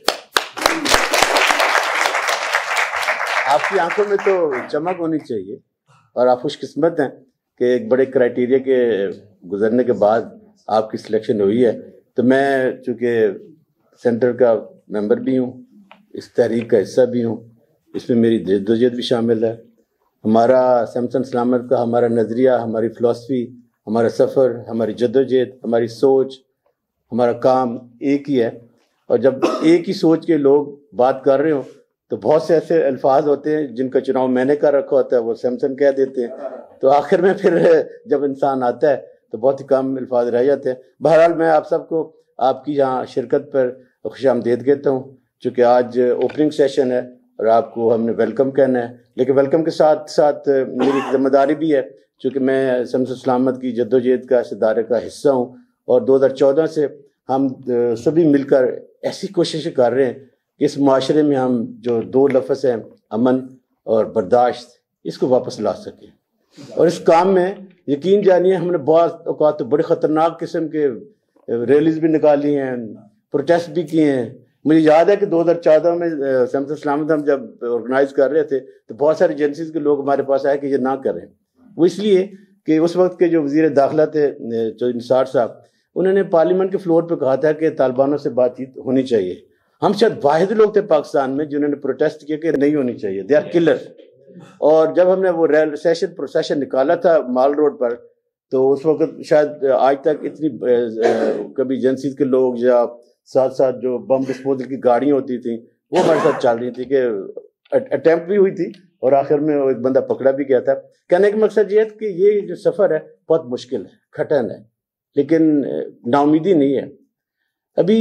آپ کی آنکھوں میں تو چمک ہونی چاہیے، اور آپ خوش قسمت ہیں کہ ایک بڑے کرائٹیریا کے گزرنے کے بعد آپ کی سلیکشن ہوئی ہے. تو میں چونکہ سینٹر کا ممبر بھی ہوں، اس تحریک کا حصہ بھی ہوں، اس میں میری جدوجہد بھی شامل ہے. ہمارا سیمسن سلامت کا ہمارا نظریہ، ہماری فلسفی، ہمارا سفر، ہماری جدوجہد، ہماری سوچ، ہمارا کام ایک ہی ہے. اور جب ایک ہی سوچ کے لوگ بات کر رہے ہوں تو بہت سے ایسے الفاظ ہوتے ہیں جن کا چناؤ میں نے کر رکھا ہوتا ہے، وہ سیمسن کہہ دیتے ہیں. تو آخر میں پھر جب انسان آتا ہے تو بہت ہی کم الفاظ رہ جاتے ہیں. بہرحال میں آپ سب کو آپ کی یہاں شرکت پر خوش آمدید کہتا ہوں، چونکہ آج اوپننگ سیشن ہے اور آپ کو ہم نے ویلکم کہنا ہے. لیکن ویلکم کے ساتھ ساتھ میری ذمہ داری بھی ہے، چونکہ میں سیمسن سلامت کی جدوجہد کا اس ادارے کا حصہ ہوں، اور دو ہزار چودہ سے ہم سبھی مل کر ایسی کوششیں کر رہے ہیں کہ اس معاشرے میں ہم جو دو لفظ ہیں، امن اور برداشت، اس کو واپس لا سکیں. اور اس کام میں یقین جانیے ہم نے بعض اوقات تو بڑے خطرناک قسم کے ریلیز بھی نکالی ہیں، پروٹیسٹ بھی کیے ہیں. مجھے یاد ہے کہ دو ہزار چودہ میں سیمسن سلامت ہم جب آرگنائز کر رہے تھے تو بہت ساری ایجنسیز کے لوگ ہمارے پاس آئے کہ یہ نہ کریں. وہ اس لیے کہ اس وقت کے جو وزیر داخلہ تھے چودھری نثار صاحب، انہوں نے پارلیمنٹ کے فلور پہ کہا تھا کہ طالبانوں سے بات چیت ہونی چاہیے. ہم شاید واحد لوگ تھے پاکستان میں جنہوں نے پروٹیسٹ کیا کہ نہیں ہونی چاہیے، دے آر کلر. اور جب ہم نے وہ ریل سیشن پروسیشن نکالا تھا مال روڈ پر، تو اس وقت شاید آج تک اتنی کبھی ایجنسیز کے لوگ یا ساتھ ساتھ جو بم ڈسپوزل کی گاڑیاں ہوتی تھیں وہ ہمارے ساتھ چل رہی تھی، کہ اٹیمپٹ بھی ہوئی تھی اور آخر میں ایک بندہ پکڑا بھی گیا تھا. کہنے کا مقصد یہ ہے کہ یہ جو سفر ہے بہت مشکل ہے، کھٹن ہے، لیکن نا امیدی نہیں ہے. ابھی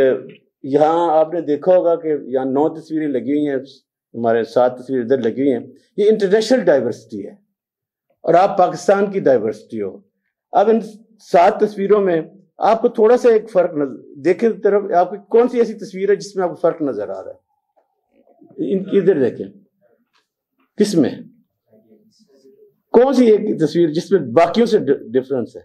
یہاں آپ نے دیکھا ہوگا کہ یہاں نو تصویریں لگی ہوئی ہیں، ہمارے سات تصویریں ادھر لگی ہوئی ہیں. یہ انٹرنیشنل ڈائیورسٹی ہے اور آپ پاکستان کی ڈائیورسٹی ہو. اب ان سات تصویروں میں آپ کو تھوڑا سا ایک فرق نظر دیکھیں طرف، آپ کی کون سی ایسی تصویر ہے جس میں آپ کو فرق نظر آ رہا ہے؟ ان کی ادھر دیکھیں، کس میں کون سی ایک تصویر جس میں باقیوں سے ڈفرنس ہے؟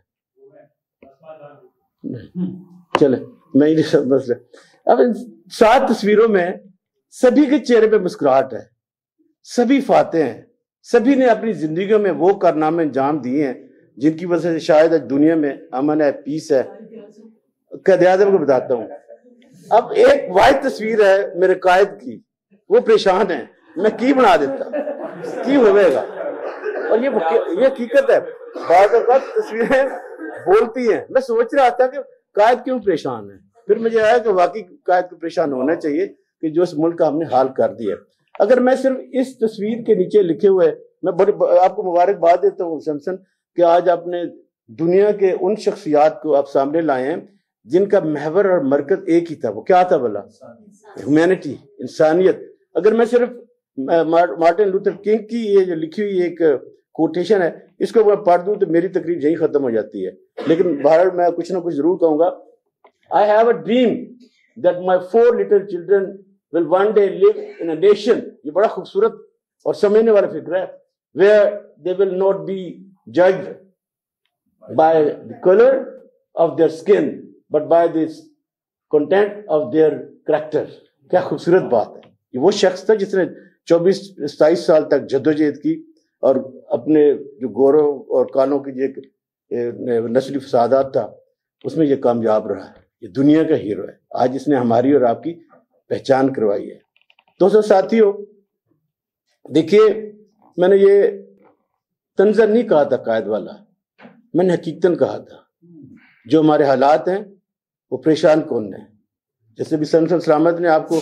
چلے میں ہی سب مسئلہ. اب ان سات تصویروں میں سبھی کے چہرے پہ مسکراہٹ ہے، سبھی فاتح ہیں، سبھی نے اپنی زندگیوں میں وہ کارنامے انجام دیے ہیں جن کی وجہ سے شاید آج دنیا میں امن ہے، پیس ہے. قائد اعظم کو بتاتا ہوں. اب ایک واحد تصویر ہے میرے قائد کی، وہ پریشان ہے، میں کی بنا دیتا کی ہوئے گا. اور یہ یہ حقیقت ہے، بعض اوقات تصویریں بولتی ہیں. میں سوچ رہا تھا کہ قائد کیوں پریشان ہے، پھر مجھے آیا کہ واقعی قائد کو پریشان ہونا چاہیے کہ جو اس ملک کا ہم نے حال کر دیا. اگر میں صرف اس تصویر کے نیچے لکھے ہوئے، میں بڑے آپ کو مبارکباد دیتا ہوں سیمسن کہ آج آپ نے دنیا کے ان شخصیات کو آپ سامنے لائے ہیں جن کا محور اور مرکز ایک ہی تھا. وہ کیا تھا بلا؟ ہیومینٹی، انسانیت. اگر میں صرف مارٹن لوتھر کنگ کی یہ جو لکھی ہوئی ایک کوٹیشن ہے اس کو میں پڑھ دوں تو میری تقریر یہی ختم ہو جاتی ہے. لیکن بہرحال میں کچھ نہ کچھ ضرور کہوں گا. I have a dream that my four little children will one day live in a nation. یہ بڑا خوبصورت اور سمجھنے والا فکر ہے. Where they will not be judged by the color of their skin but by the content of their character. کیا خوبصورت بات ہے. یہ وہ شخص تھا جس نے چوبیس ستائیس سال تک جدوجہد کی اور اپنے جو گوروں اور کالوں کی جو نسلی فسادات تھا اس میں یہ کامیاب رہا ہے. یہ دنیا کا ہیرو ہے. آج اس نے ہماری اور آپ کی پہچان کروائی ہے. دوستو ساتھیو، دیکھیے میں نے یہ تنظر نہیں کہا تھا قائد والا، میں نے حقیقتاً کہا تھا جو ہمارے حالات ہیں وہ پریشان کون ہیں. جیسے بھی سیمسن سلامت نے آپ کو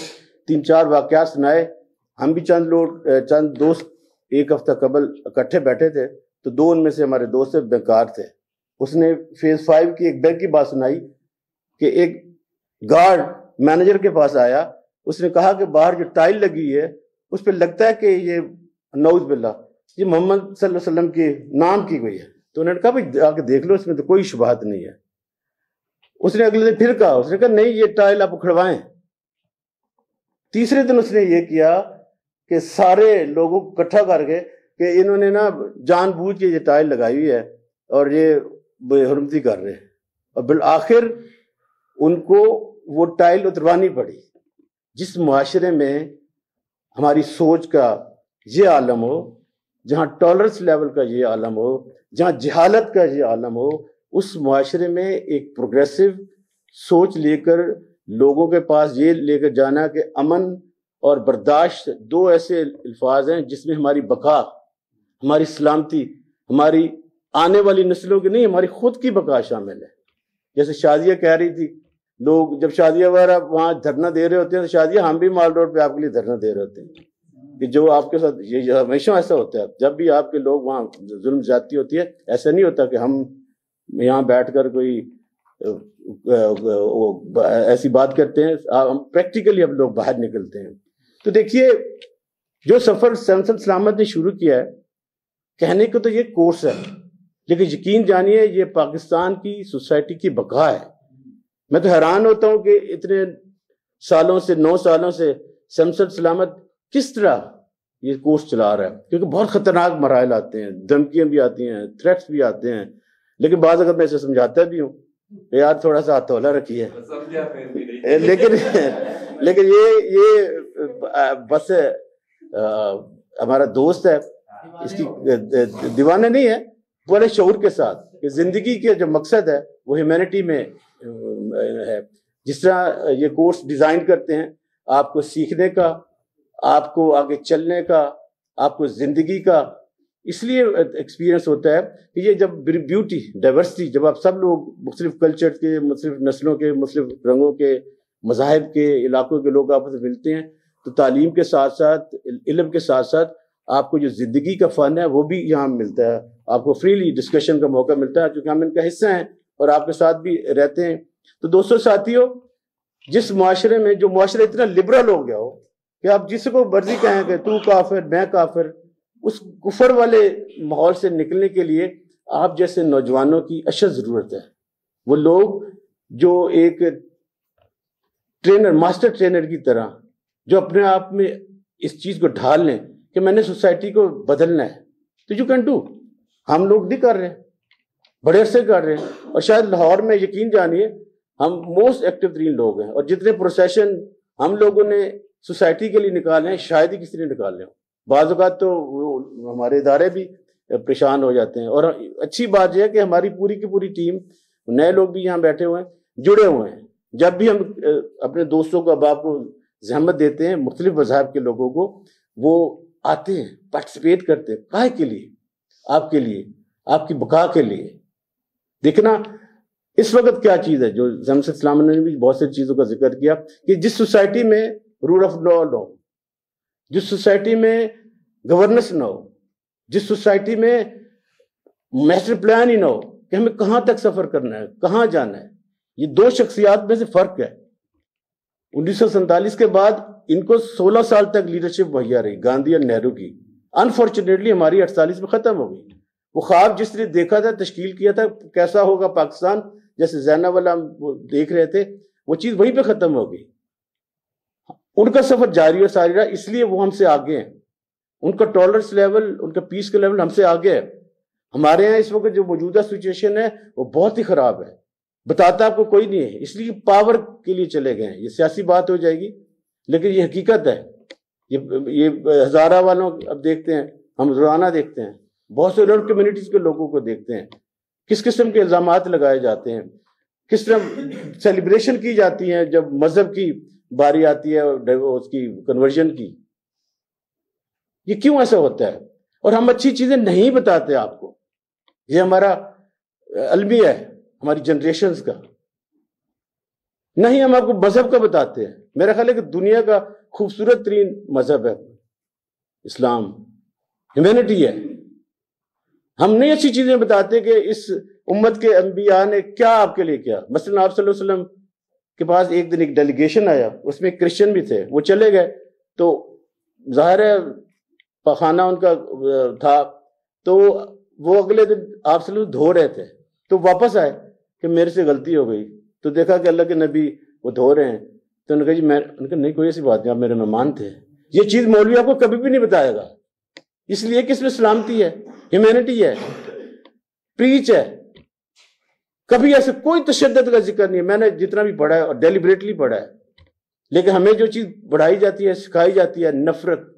تین چار واقعات سنائے. ہم بھی چند لوگ چند دوست ایک ہفتہ قبل اکٹھے بیٹھے تھے, تو دو ان میں سے ہمارے دوست بینکار تھے. اس نے فیز فائیو کی ایک بینک کی بات سنائی کہ ایک گارڈ مینیجر کے پاس آیا, اس نے کہا کہ باہر جو ٹائل لگی ہے اس پہ لگتا ہے کہ یہ نعوذ باللہ یہ محمد صلی اللہ علیہ وسلم کے نام کی گئی ہے. تو انہوں نے کہا بھائی آ کے دیکھ لو, اس میں تو کوئی شبہات نہیں ہے. اس نے اگلے دن پھر کہا, اس نے کہا نہیں یہ ٹائل آپ اکھڑوائیں. تیسرے دن اس نے یہ کیا کہ سارے لوگوں کو اکٹھا کر کے کہ انہوں نے نا جان بوجھ کے یہ ٹائل لگائی ہوئی ہے اور یہ بے حرمتی کر رہے ہیں, اور بالآخر ان کو وہ ٹائل اتروانی پڑی. جس معاشرے میں ہماری سوچ کا یہ عالم ہو, جہاں ٹالرنس لیول کا یہ عالم ہو, جہاں جہالت کا یہ عالم ہو, اس معاشرے میں ایک پروگریسو سوچ لے کر لوگوں کے پاس یہ لے کر جانا کہ امن اور برداشت دو ایسے الفاظ ہیں جس میں ہماری بقا, ہماری سلامتی, ہماری آنے والی نسلوں کی نہیں, ہماری خود کی بقا شامل ہے. جیسے شادیہ کہہ رہی تھی, لوگ جب شادیہ وغیرہ وہاں دھرنا دے رہے ہوتے ہیں تو شادیہ ہم بھی مال روڈ پہ آپ کے لیے دھرنا دے رہے ہوتے ہیں کہ جو آپ کے ساتھ یہ ہمیشہ ایسا ہوتا ہے. جب بھی آپ کے لوگ وہاں ظلم زیادتی ہوتی ہے, ایسا نہیں ہوتا کہ ہم یہاں بیٹھ کر کوئی ایسی بات کرتے ہیں, ہم پریکٹیکلی ہم لوگ باہر نکلتے ہیں. تو دیکھیے جو سفر سمسن سلامت نے شروع کیا ہے, کہنے کو تو یہ کورس ہے, لیکن یقین جانیے یہ پاکستان کی سوسائٹی کی بقا ہے. میں تو حیران ہوتا ہوں کہ اتنے سالوں سے نو سالوں سے سمسن سلامت کس طرح یہ کورس چلا رہا ہے, کیونکہ بہت خطرناک مراحل آتے ہیں, دھمکیاں بھی آتی ہیں, تھریٹس بھی آتے ہیں, لیکن بعض اگر میں اسے سمجھاتا بھی ہوں کہ یار تھوڑا سا ہتھولا رکھیے, لیکن لیکن یہ یہ بس ہمارا دوست ہے, اس کی دیوانے نہیں ہے, بڑے شعور کے ساتھ کہ زندگی کے جو مقصد ہے وہ ہیومینٹی میں ہے. جس طرح یہ کورس ڈیزائن کرتے ہیں آپ کو سیکھنے کا, آپ کو آگے چلنے کا, آپ کو زندگی کا اس لیے ایکسپیرینس ہوتا ہے کہ یہ جب بیوٹی ڈائیورسٹی, جب آپ سب لوگ مختلف کلچر کے, مختلف نسلوں کے, مختلف رنگوں کے, مذاہب کے, علاقوں کے لوگ آپس میں ملتے ہیں, تو تعلیم کے ساتھ ساتھ علم کے ساتھ ساتھ آپ کو جو زندگی کا فن ہے وہ بھی یہاں ملتا ہے. آپ کو فریلی ڈسکشن کا موقع ملتا ہے کیونکہ ہم ان کا حصہ ہیں اور آپ کے ساتھ بھی رہتے ہیں. تو دوستو ساتھیو, جس معاشرے میں جو معاشرہ اتنا لبرل ہو گیا ہو کہ آپ جس کو مرضی کہیں کہ تو کافر میں کافر, اس کفر والے ماحول سے نکلنے کے لیے آپ جیسے نوجوانوں کی اشد ضرورت ہے. وہ لوگ جو ایک ٹرینر, ماسٹر ٹرینر کی طرح جو اپنے آپ میں اس چیز کو ڈھال لیں کہ میں نے سوسائٹی کو بدلنا ہے, تو یو کین ڈو. ہم لوگ نہیں کر رہے, بڑے عرصے کر رہے ہیں, اور شاید لاہور میں یقین جانیے ہم موسٹ ایکٹیو ترین لوگ ہیں, اور جتنے پروسیشن ہم لوگوں نے سوسائٹی کے لیے نکالے ہیں شاید ہی کسی نے نکالے ہوں. بعض اوقات تو ہمارے ادارے بھی پریشان ہو جاتے ہیں. اور اچھی بات یہ ہے کہ ہماری پوری کی پوری ٹیم, نئے لوگ بھی یہاں بیٹھے ہوئے ہیں, جڑے ہوئے ہیں. جب بھی ہم اپنے دوستوں کو, اب آپ کو زحمت دیتے ہیں, مختلف مذاہب کے لوگوں کو, وہ آتے ہیں, پارٹیسپیٹ کرتے ہیں. کائے کے لیے؟ آپ کے لیے, آپ کی بقا کے لیے. دیکھنا اس وقت کیا چیز ہے, جو سمسن سلامت نے بھی بہت سی چیزوں کا ذکر کیا کہ جس سوسائٹی میں رول آف لا نہ ہو, جس سوسائٹی میں گورننس نہ ہو, جس سوسائٹی میں میسٹر پلان ہی نہ ہو کہ ہمیں کہاں تک سفر کرنا ہے, کہاں جانا ہے. یہ دو شخصیات میں سے فرق ہے. انیس سو سینتالیس کے بعد ان کو سولہ سال تک لیڈرشپ مہیا رہی, گاندھی اور نہرو کی. انفارچونیٹلی ہماری اڑتالیس میں ختم ہو گئی. وہ خواب جس نے دیکھا تھا, تشکیل کیا تھا کیسا ہوگا پاکستان, جیسے زینب والا ہم دیکھ رہے تھے, وہ چیز وہیں پہ ختم ہو گئی. ان کا سفر جاری اور ساری رہا, اس لیے وہ ہم سے آگے ہیں. ان کا ٹالرنس لیول, ان کا پیس کا لیول ہم سے آگے ہے. ہمارے یہاں اس وقت جو موجودہ سچویشن ہے وہ بہت ہی خراب ہے. بتاتا آپ کو کوئی نہیں ہے, اس لیے پاور کے لیے چلے گئے ہیں. یہ سیاسی بات ہو جائے گی, لیکن یہ حقیقت ہے. یہ یہ ہزارہ والوں اب دیکھتے ہیں, ہم روزانہ دیکھتے ہیں, بہت سے لوگ کمیونٹیز کے لوگوں کو دیکھتے ہیں, کس قسم کے الزامات لگائے جاتے ہیں, کس طرح سیلیبریشن کی جاتی ہیں جب مذہب کی باری آتی ہے اس کی کنورژن کی. یہ کیوں ایسا ہوتا ہے؟ اور ہم اچھی چیزیں نہیں بتاتے آپ کو. یہ ہمارا المیہ ہے ہماری جنریشنز کا. نہیں ہم آپ کو مذہب کا بتاتے ہیں. میرا خیال ہے کہ دنیا کا खूबसूरत तरीन मजहब है इस्लाम, ह्यूमैनिटी है। हम नहीं अच्छी चीजें बताते कि इस उम्मत के अंबिया ने क्या आपके लिए किया। मसलन आप सल्लल्लाहु अलैहि वसल्लम के पास एक दिन एक डेलीगेशन आया, उसमें क्रिश्चियन भी थे, वो चले गए तो जाहिर है पखाना उनका था, तो वो अगले दिन आप सल्लल्लाहु अलैहि वसल्लम धो रहे थे, तो वापस आए कि मेरे से गलती हो गई, तो देखा कि अल्लाह के नबी वो धो रहे हैं, तो उन्होंने कहा जी मैं उन्होंने कहा नहीं कोई ऐसी बात नहीं, आप मेरे मेहमान थे। ये चीज मौलवी आपको कभी भी नहीं बताएगा, इसलिए कि इसमें सलामती है, ह्यूमैनिटी है, प्रीच है, कभी ऐसे कोई तशद्दुद का जिक्र नहीं है। मैंने जितना भी पढ़ा है और डेलिबरेटली पढ़ा है, लेकिन हमें जो चीज बढ़ाई जाती है, सिखाई जाती है, नफरत,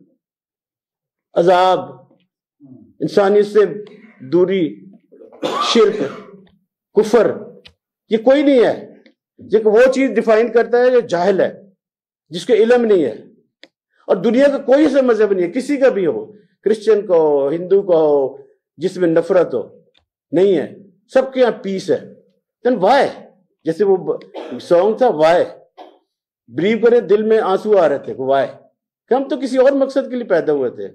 अजाब, इंसानियत से दूरी, शिर्क, कुफर, ये कोई नहीं है। ये वो चीज डिफाइन करता है जो जाहिल है, जिसके इल्म नहीं है। और दुनिया का कोई सा मजहब नहीं है, किसी का भी हो, क्रिश्चियन का हो, हिंदू का हो, जिसमें नफरत हो, नहीं है। सबके यहाँ पीस है। देन वाई, जैसे वो सॉन्ग था वाई, ब्रीव करे दिल में आंसू आ रहे थे, वाई, कि हम तो किसी और मकसद के लिए पैदा हुए थे,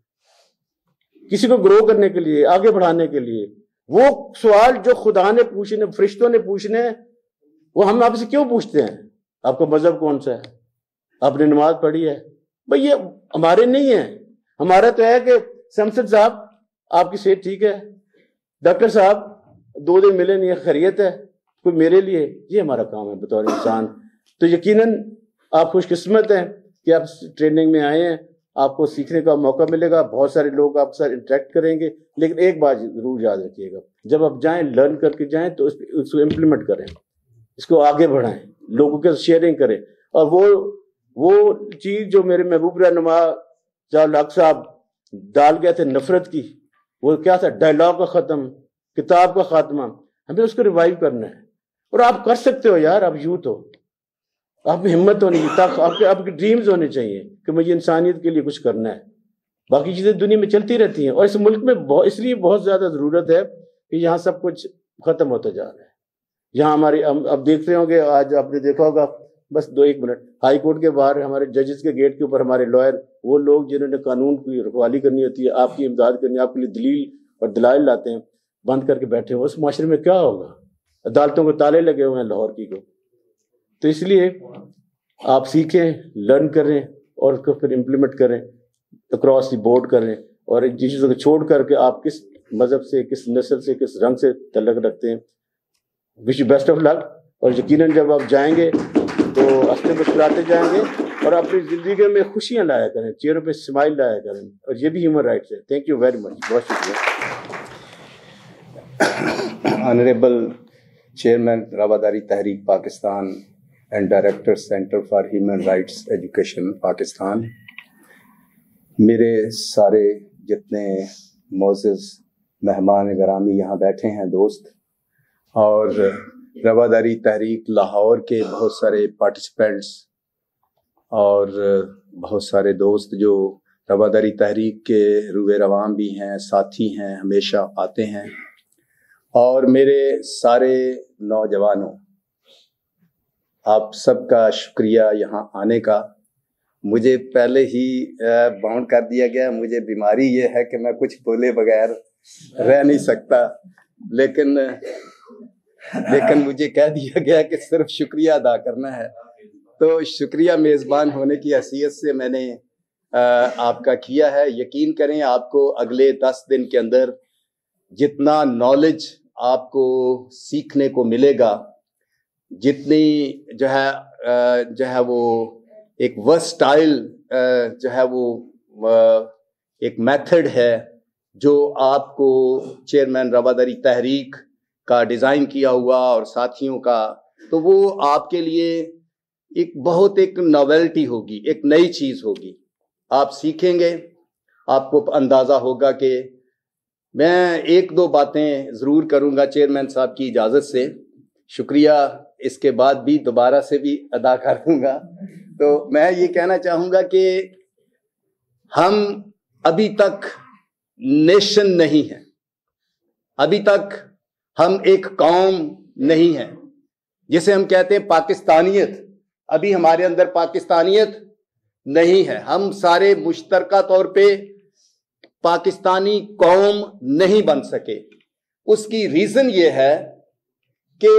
किसी को ग्रो करने के लिए, आगे बढ़ाने के लिए। वो सवाल जो खुदा ने पूछने, फरिश्तों ने पूछने, वो हम आपसे क्यों पूछते हैं? आपका मजहब कौन सा है, आपने नमाज पढ़ी है? भाई ये हमारे नहीं है। हमारा तो है कि शमशद साहब आपकी सेहत ठीक है, डॉक्टर साहब दो दिन मिले नहीं, खैरियत है, कोई मेरे लिए, ये हमारा काम है बतौर इंसान। तो यकीनन आप खुशकिस्मत हैं कि आप ट्रेनिंग में आए हैं, आपको सीखने का मौका मिलेगा, बहुत सारे लोग आपके साथ इंटरेक्ट करेंगे। लेकिन एक बात जरूर याद रखिएगा, जब आप जाएं लर्न करके जाएं तो उसको इम्प्लीमेंट करें, इसको आगे बढ़ाएं, लोगों के साथ शेयरिंग करें। और वो वो चीज जो मेरे महबूब रहनुमा हक साहब डाल गए थे नफरत की, वो क्या था? डायलॉग का खत्म, किताब का खात्मा, हमें उसको रिवाइव करना है। और आप कर सकते हो यार, आप यूथ हो, आप में हिम्मत होनी चाहिए, तक आपके आपके ड्रीम्स होने चाहिए कि मुझे इंसानियत के लिए कुछ करना है। बाकी चीजें दुनिया में चलती रहती हैं, और इस मुल्क में बहुत, इसलिए बहुत ज्यादा जरूरत है कि यहाँ सब कुछ खत्म होता जा रहा है। यहाँ हमारे हम अब देख रहे होंगे, आज आपने देखा होगा, बस दो एक मिनट, हाई कोर्ट के बाहर हमारे जजेस के गेट के ऊपर हमारे लॉयर, वो लोग जिन्होंने कानून की रखवाली करनी होती है, आपकी इमदाद करनी है, आपके लिए दलील और दलाइल लाते हैं, बंद करके बैठे हुए, उस माशरे में क्या होगा? अदालतों को ताले लगे हुए हैं लाहौर की को। तो इसलिए आप सीखें, लर्न करें और उसको फिर इम्प्लीमेंट करें, अक्रॉस द बोर्ड करें, और इन चीज़ों को छोड़ करके आप किस मजहब से, किस नस्ल से, किस रंग से तल्लक रखते हैं। Wish you best of luck. और यकीनन जब आप जाएंगे तो हंसते मुस्कुराते जाएंगे और अपनी जिंदगी में खुशियां लाया करें, चेहरों पे स्माइल लाया करें, और ये भी ह्यूमन राइट्स है। थैंक यू वेरी मच, बहुत शुक्रिया। Honourable chairman Rawadari Tehreek Pakistan and director centre for human rights education Pakistan, मेरे सारे जितने मोअज़्ज़ज़ मेहमान गिरामी यहाँ बैठे हैं, दोस्त, और रवादारी तहरीक लाहौर के बहुत सारे पार्टिसिपेंट्स और बहुत सारे दोस्त जो रवादारी तहरीक के रुए रवाम भी हैं, साथी हैं, हमेशा आते हैं, और मेरे सारे नौजवानों, आप सबका शुक्रिया यहाँ आने का। मुझे पहले ही बाउंड कर दिया गया, मुझे बीमारी ये है कि मैं कुछ बोले बगैर रह नहीं सकता, लेकिन लेकिन मुझे कह दिया गया कि सिर्फ शुक्रिया अदा करना है, तो शुक्रिया मेज़बान होने की हैसियत से मैंने आ, आपका किया है। यकीन करें, आपको अगले दस दिन के अंदर जितना नॉलेज आपको सीखने को मिलेगा, जितनी जो है जो है वो एक वर्सटाइल जो है वो एक मेथड है जो आपको चेयरमैन रवादारी तहरीक का डिज़ाइन किया हुआ और साथियों का, तो वो आपके लिए एक बहुत एक नॉवेल्टी होगी, एक नई चीज़ होगी। आप सीखेंगे, आपको अंदाज़ा होगा कि मैं एक दो बातें ज़रूर करूँगा चेयरमैन साहब की इजाज़त से, शुक्रिया इसके बाद भी दोबारा से भी अदा कर दूँगा। तो मैं ये कहना चाहूँगा कि हम अभी तक नेशन नहीं हैं, अभी तक हम एक कौम नहीं है, जिसे हम कहते हैं पाकिस्तानियत। अभी हमारे अंदर पाकिस्तानियत نہیں ہے. ہم سارے مشترکہ طور پہ پاکستانی قوم نہیں بن سکے. اس کی ریزن یہ ہے کہ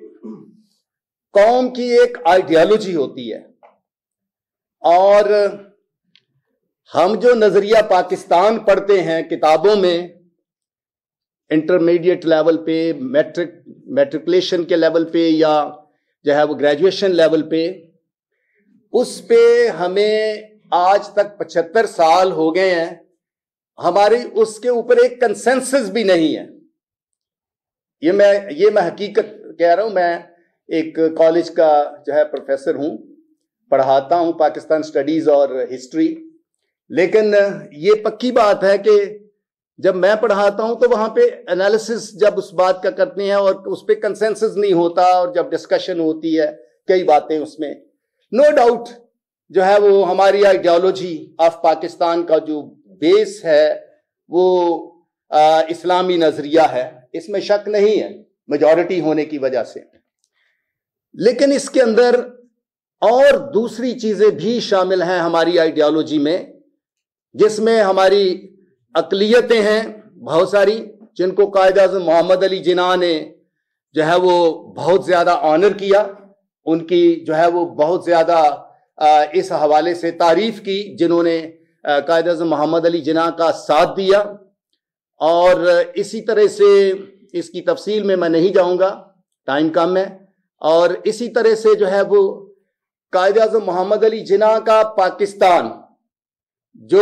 قوم کی ایک آئیڈیالوجی ہوتی ہے, اور ہم جو نظریہ پاکستان پڑھتے ہیں کتابوں میں, انٹرمیڈیٹ لیول پہ, میٹرک میٹرکولیشن کے لیول پہ, یا جو ہے وہ گریجویشن لیول پہ, اس پہ ہمیں آج تک پچہتر سال ہو گئے ہیں, ہماری اس کے اوپر ایک کنسنسس بھی نہیں ہے. یہ میں یہ میں حقیقت کہہ رہا ہوں. میں ایک کالج کا جو ہے پروفیسر ہوں, پڑھاتا ہوں پاکستان اسٹڈیز اور ہسٹری, لیکن یہ پکی بات ہے کہ جب میں پڑھاتا ہوں تو وہاں پہ انالیسس جب اس بات کا کرتے ہیں اور اس پہ کنسنسس نہیں ہوتا, اور جب ڈسکشن ہوتی ہے کئی باتیں اس میں, نو ڈاؤٹ جو ہے وہ ہماری آئیڈیالوجی آف پاکستان کا جو بیس ہے وہ آ, اسلامی نظریہ ہے, اس میں شک نہیں ہے میجورٹی ہونے کی وجہ سے. لیکن اس کے اندر اور دوسری چیزیں بھی شامل ہیں ہماری آئیڈیالوجی میں, جس میں ہماری اقلیتیں ہیں بہت ساری, جن کو قائد اعظم محمد علی جناح نے جو ہے وہ بہت زیادہ آنر کیا, ان کی جو ہے وہ بہت زیادہ اس حوالے سے تعریف کی, جنہوں نے قائد اعظم محمد علی جناح کا ساتھ دیا. اور اسی طرح سے اس کی تفصیل میں میں نہیں جاؤں گا, ٹائم کم ہے. اور اسی طرح سے جو ہے وہ قائد اعظم محمد علی جناح کا پاکستان جو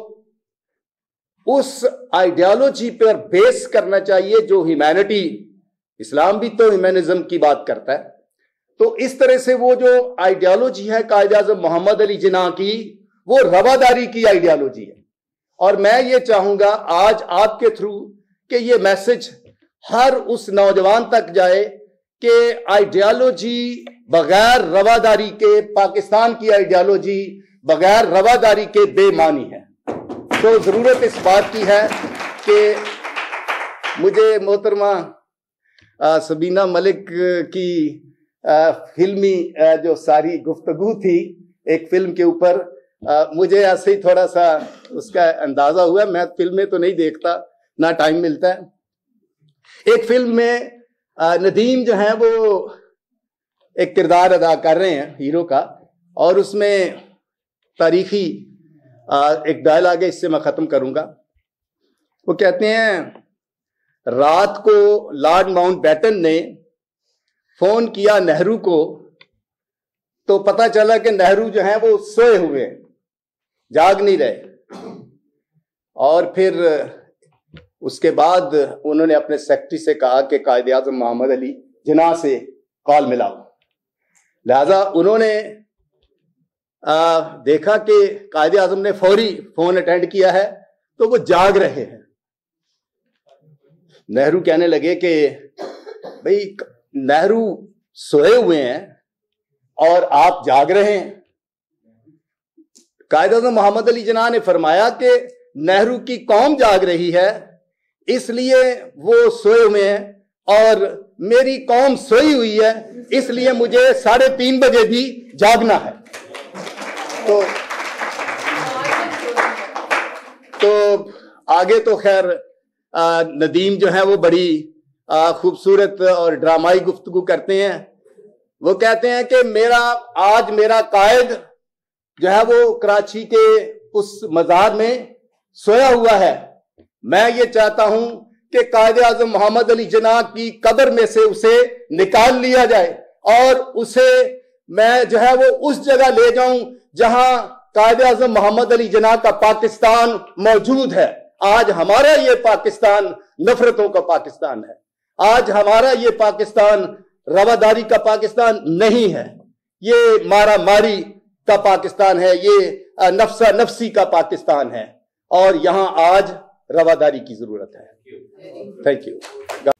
اس آئیڈیالوجی پر بیس کرنا چاہیے جو ہیومینٹی, اسلام بھی تو ہیومنزم کی بات کرتا ہے, تو اس طرح سے وہ جو آئیڈیالوجی ہے قائد اعظم محمد علی جناح کی, وہ رواداری کی آئیڈیالوجی ہے. اور میں یہ چاہوں گا آج آپ کے تھرو کہ یہ میسج ہر اس نوجوان تک جائے کہ آئیڈیالوجی بغیر رواداری کے, پاکستان کی آئیڈیالوجی بغیر رواداری کے بے معنی ہے. تو ضرورت اس بات کی ہے کہ مجھے محترمہ سبینہ ملک کی فلمی جو ساری گفتگو تھی ایک فلم کے اوپر, مجھے ایسے ہی تھوڑا سا اس کا اندازہ ہوا. میں فلمیں تو نہیں دیکھتا, نہ ٹائم ملتا ہے. ایک فلم میں ندیم جو ہیں وہ ایک کردار ادا کر رہے ہیں ہیرو کا, اور اس میں تاریخی ایک ڈائلاگ ہے, اس سے میں ختم کروں گا. وہ کہتے ہیں رات کو لارڈ ماؤنٹ بیٹن نے فون کیا نہرو کو, تو پتا چلا کہ نہرو جو ہیں وہ سوئے ہوئے ہیں, جاگ نہیں رہے. اور پھر اس کے بعد انہوں نے اپنے سیکرٹری سے کہا کہ قائد اعظم محمد علی جناح سے کال ملاؤ. لہذا انہوں نے آ, دیکھا کہ قائد اعظم نے فوری فون اٹینڈ کیا ہے تو وہ جاگ رہے ہیں. نہرو کہنے لگے کہ بھئی نہرو سوئے ہوئے ہیں اور آپ جاگ رہے ہیں. قائد اعظم محمد علی جناح نے فرمایا کہ نہرو کی قوم جاگ رہی ہے اس لیے وہ سوئے ہوئے ہیں, اور میری قوم سوئی ہوئی ہے اس لیے مجھے ساڑھے تین بجے بھی جاگنا ہے. تو تو آگے تو خیر ندیم جو ہے وہ بڑی خوبصورت اور ڈرامائی گفتگو کرتے ہیں. وہ کہتے ہیں کہ میرا آج میرا قائد جو ہے وہ کراچی کے اس مزار میں سویا ہوا ہے. میں یہ چاہتا ہوں کہ قائد اعظم محمد علی جناح کی قبر میں سے اسے نکال لیا جائے اور اسے میں جو ہے وہ اس جگہ لے جاؤں جہاں قائد اعظم محمد علی جناح کا پاکستان موجود ہے. آج ہمارا یہ پاکستان نفرتوں کا پاکستان ہے. آج ہمارا یہ پاکستان رواداری کا پاکستان نہیں ہے. یہ مارا ماری کا پاکستان ہے, یہ نفسا نفسی کا پاکستان ہے, اور یہاں آج رواداری کی ضرورت ہے. Thank you.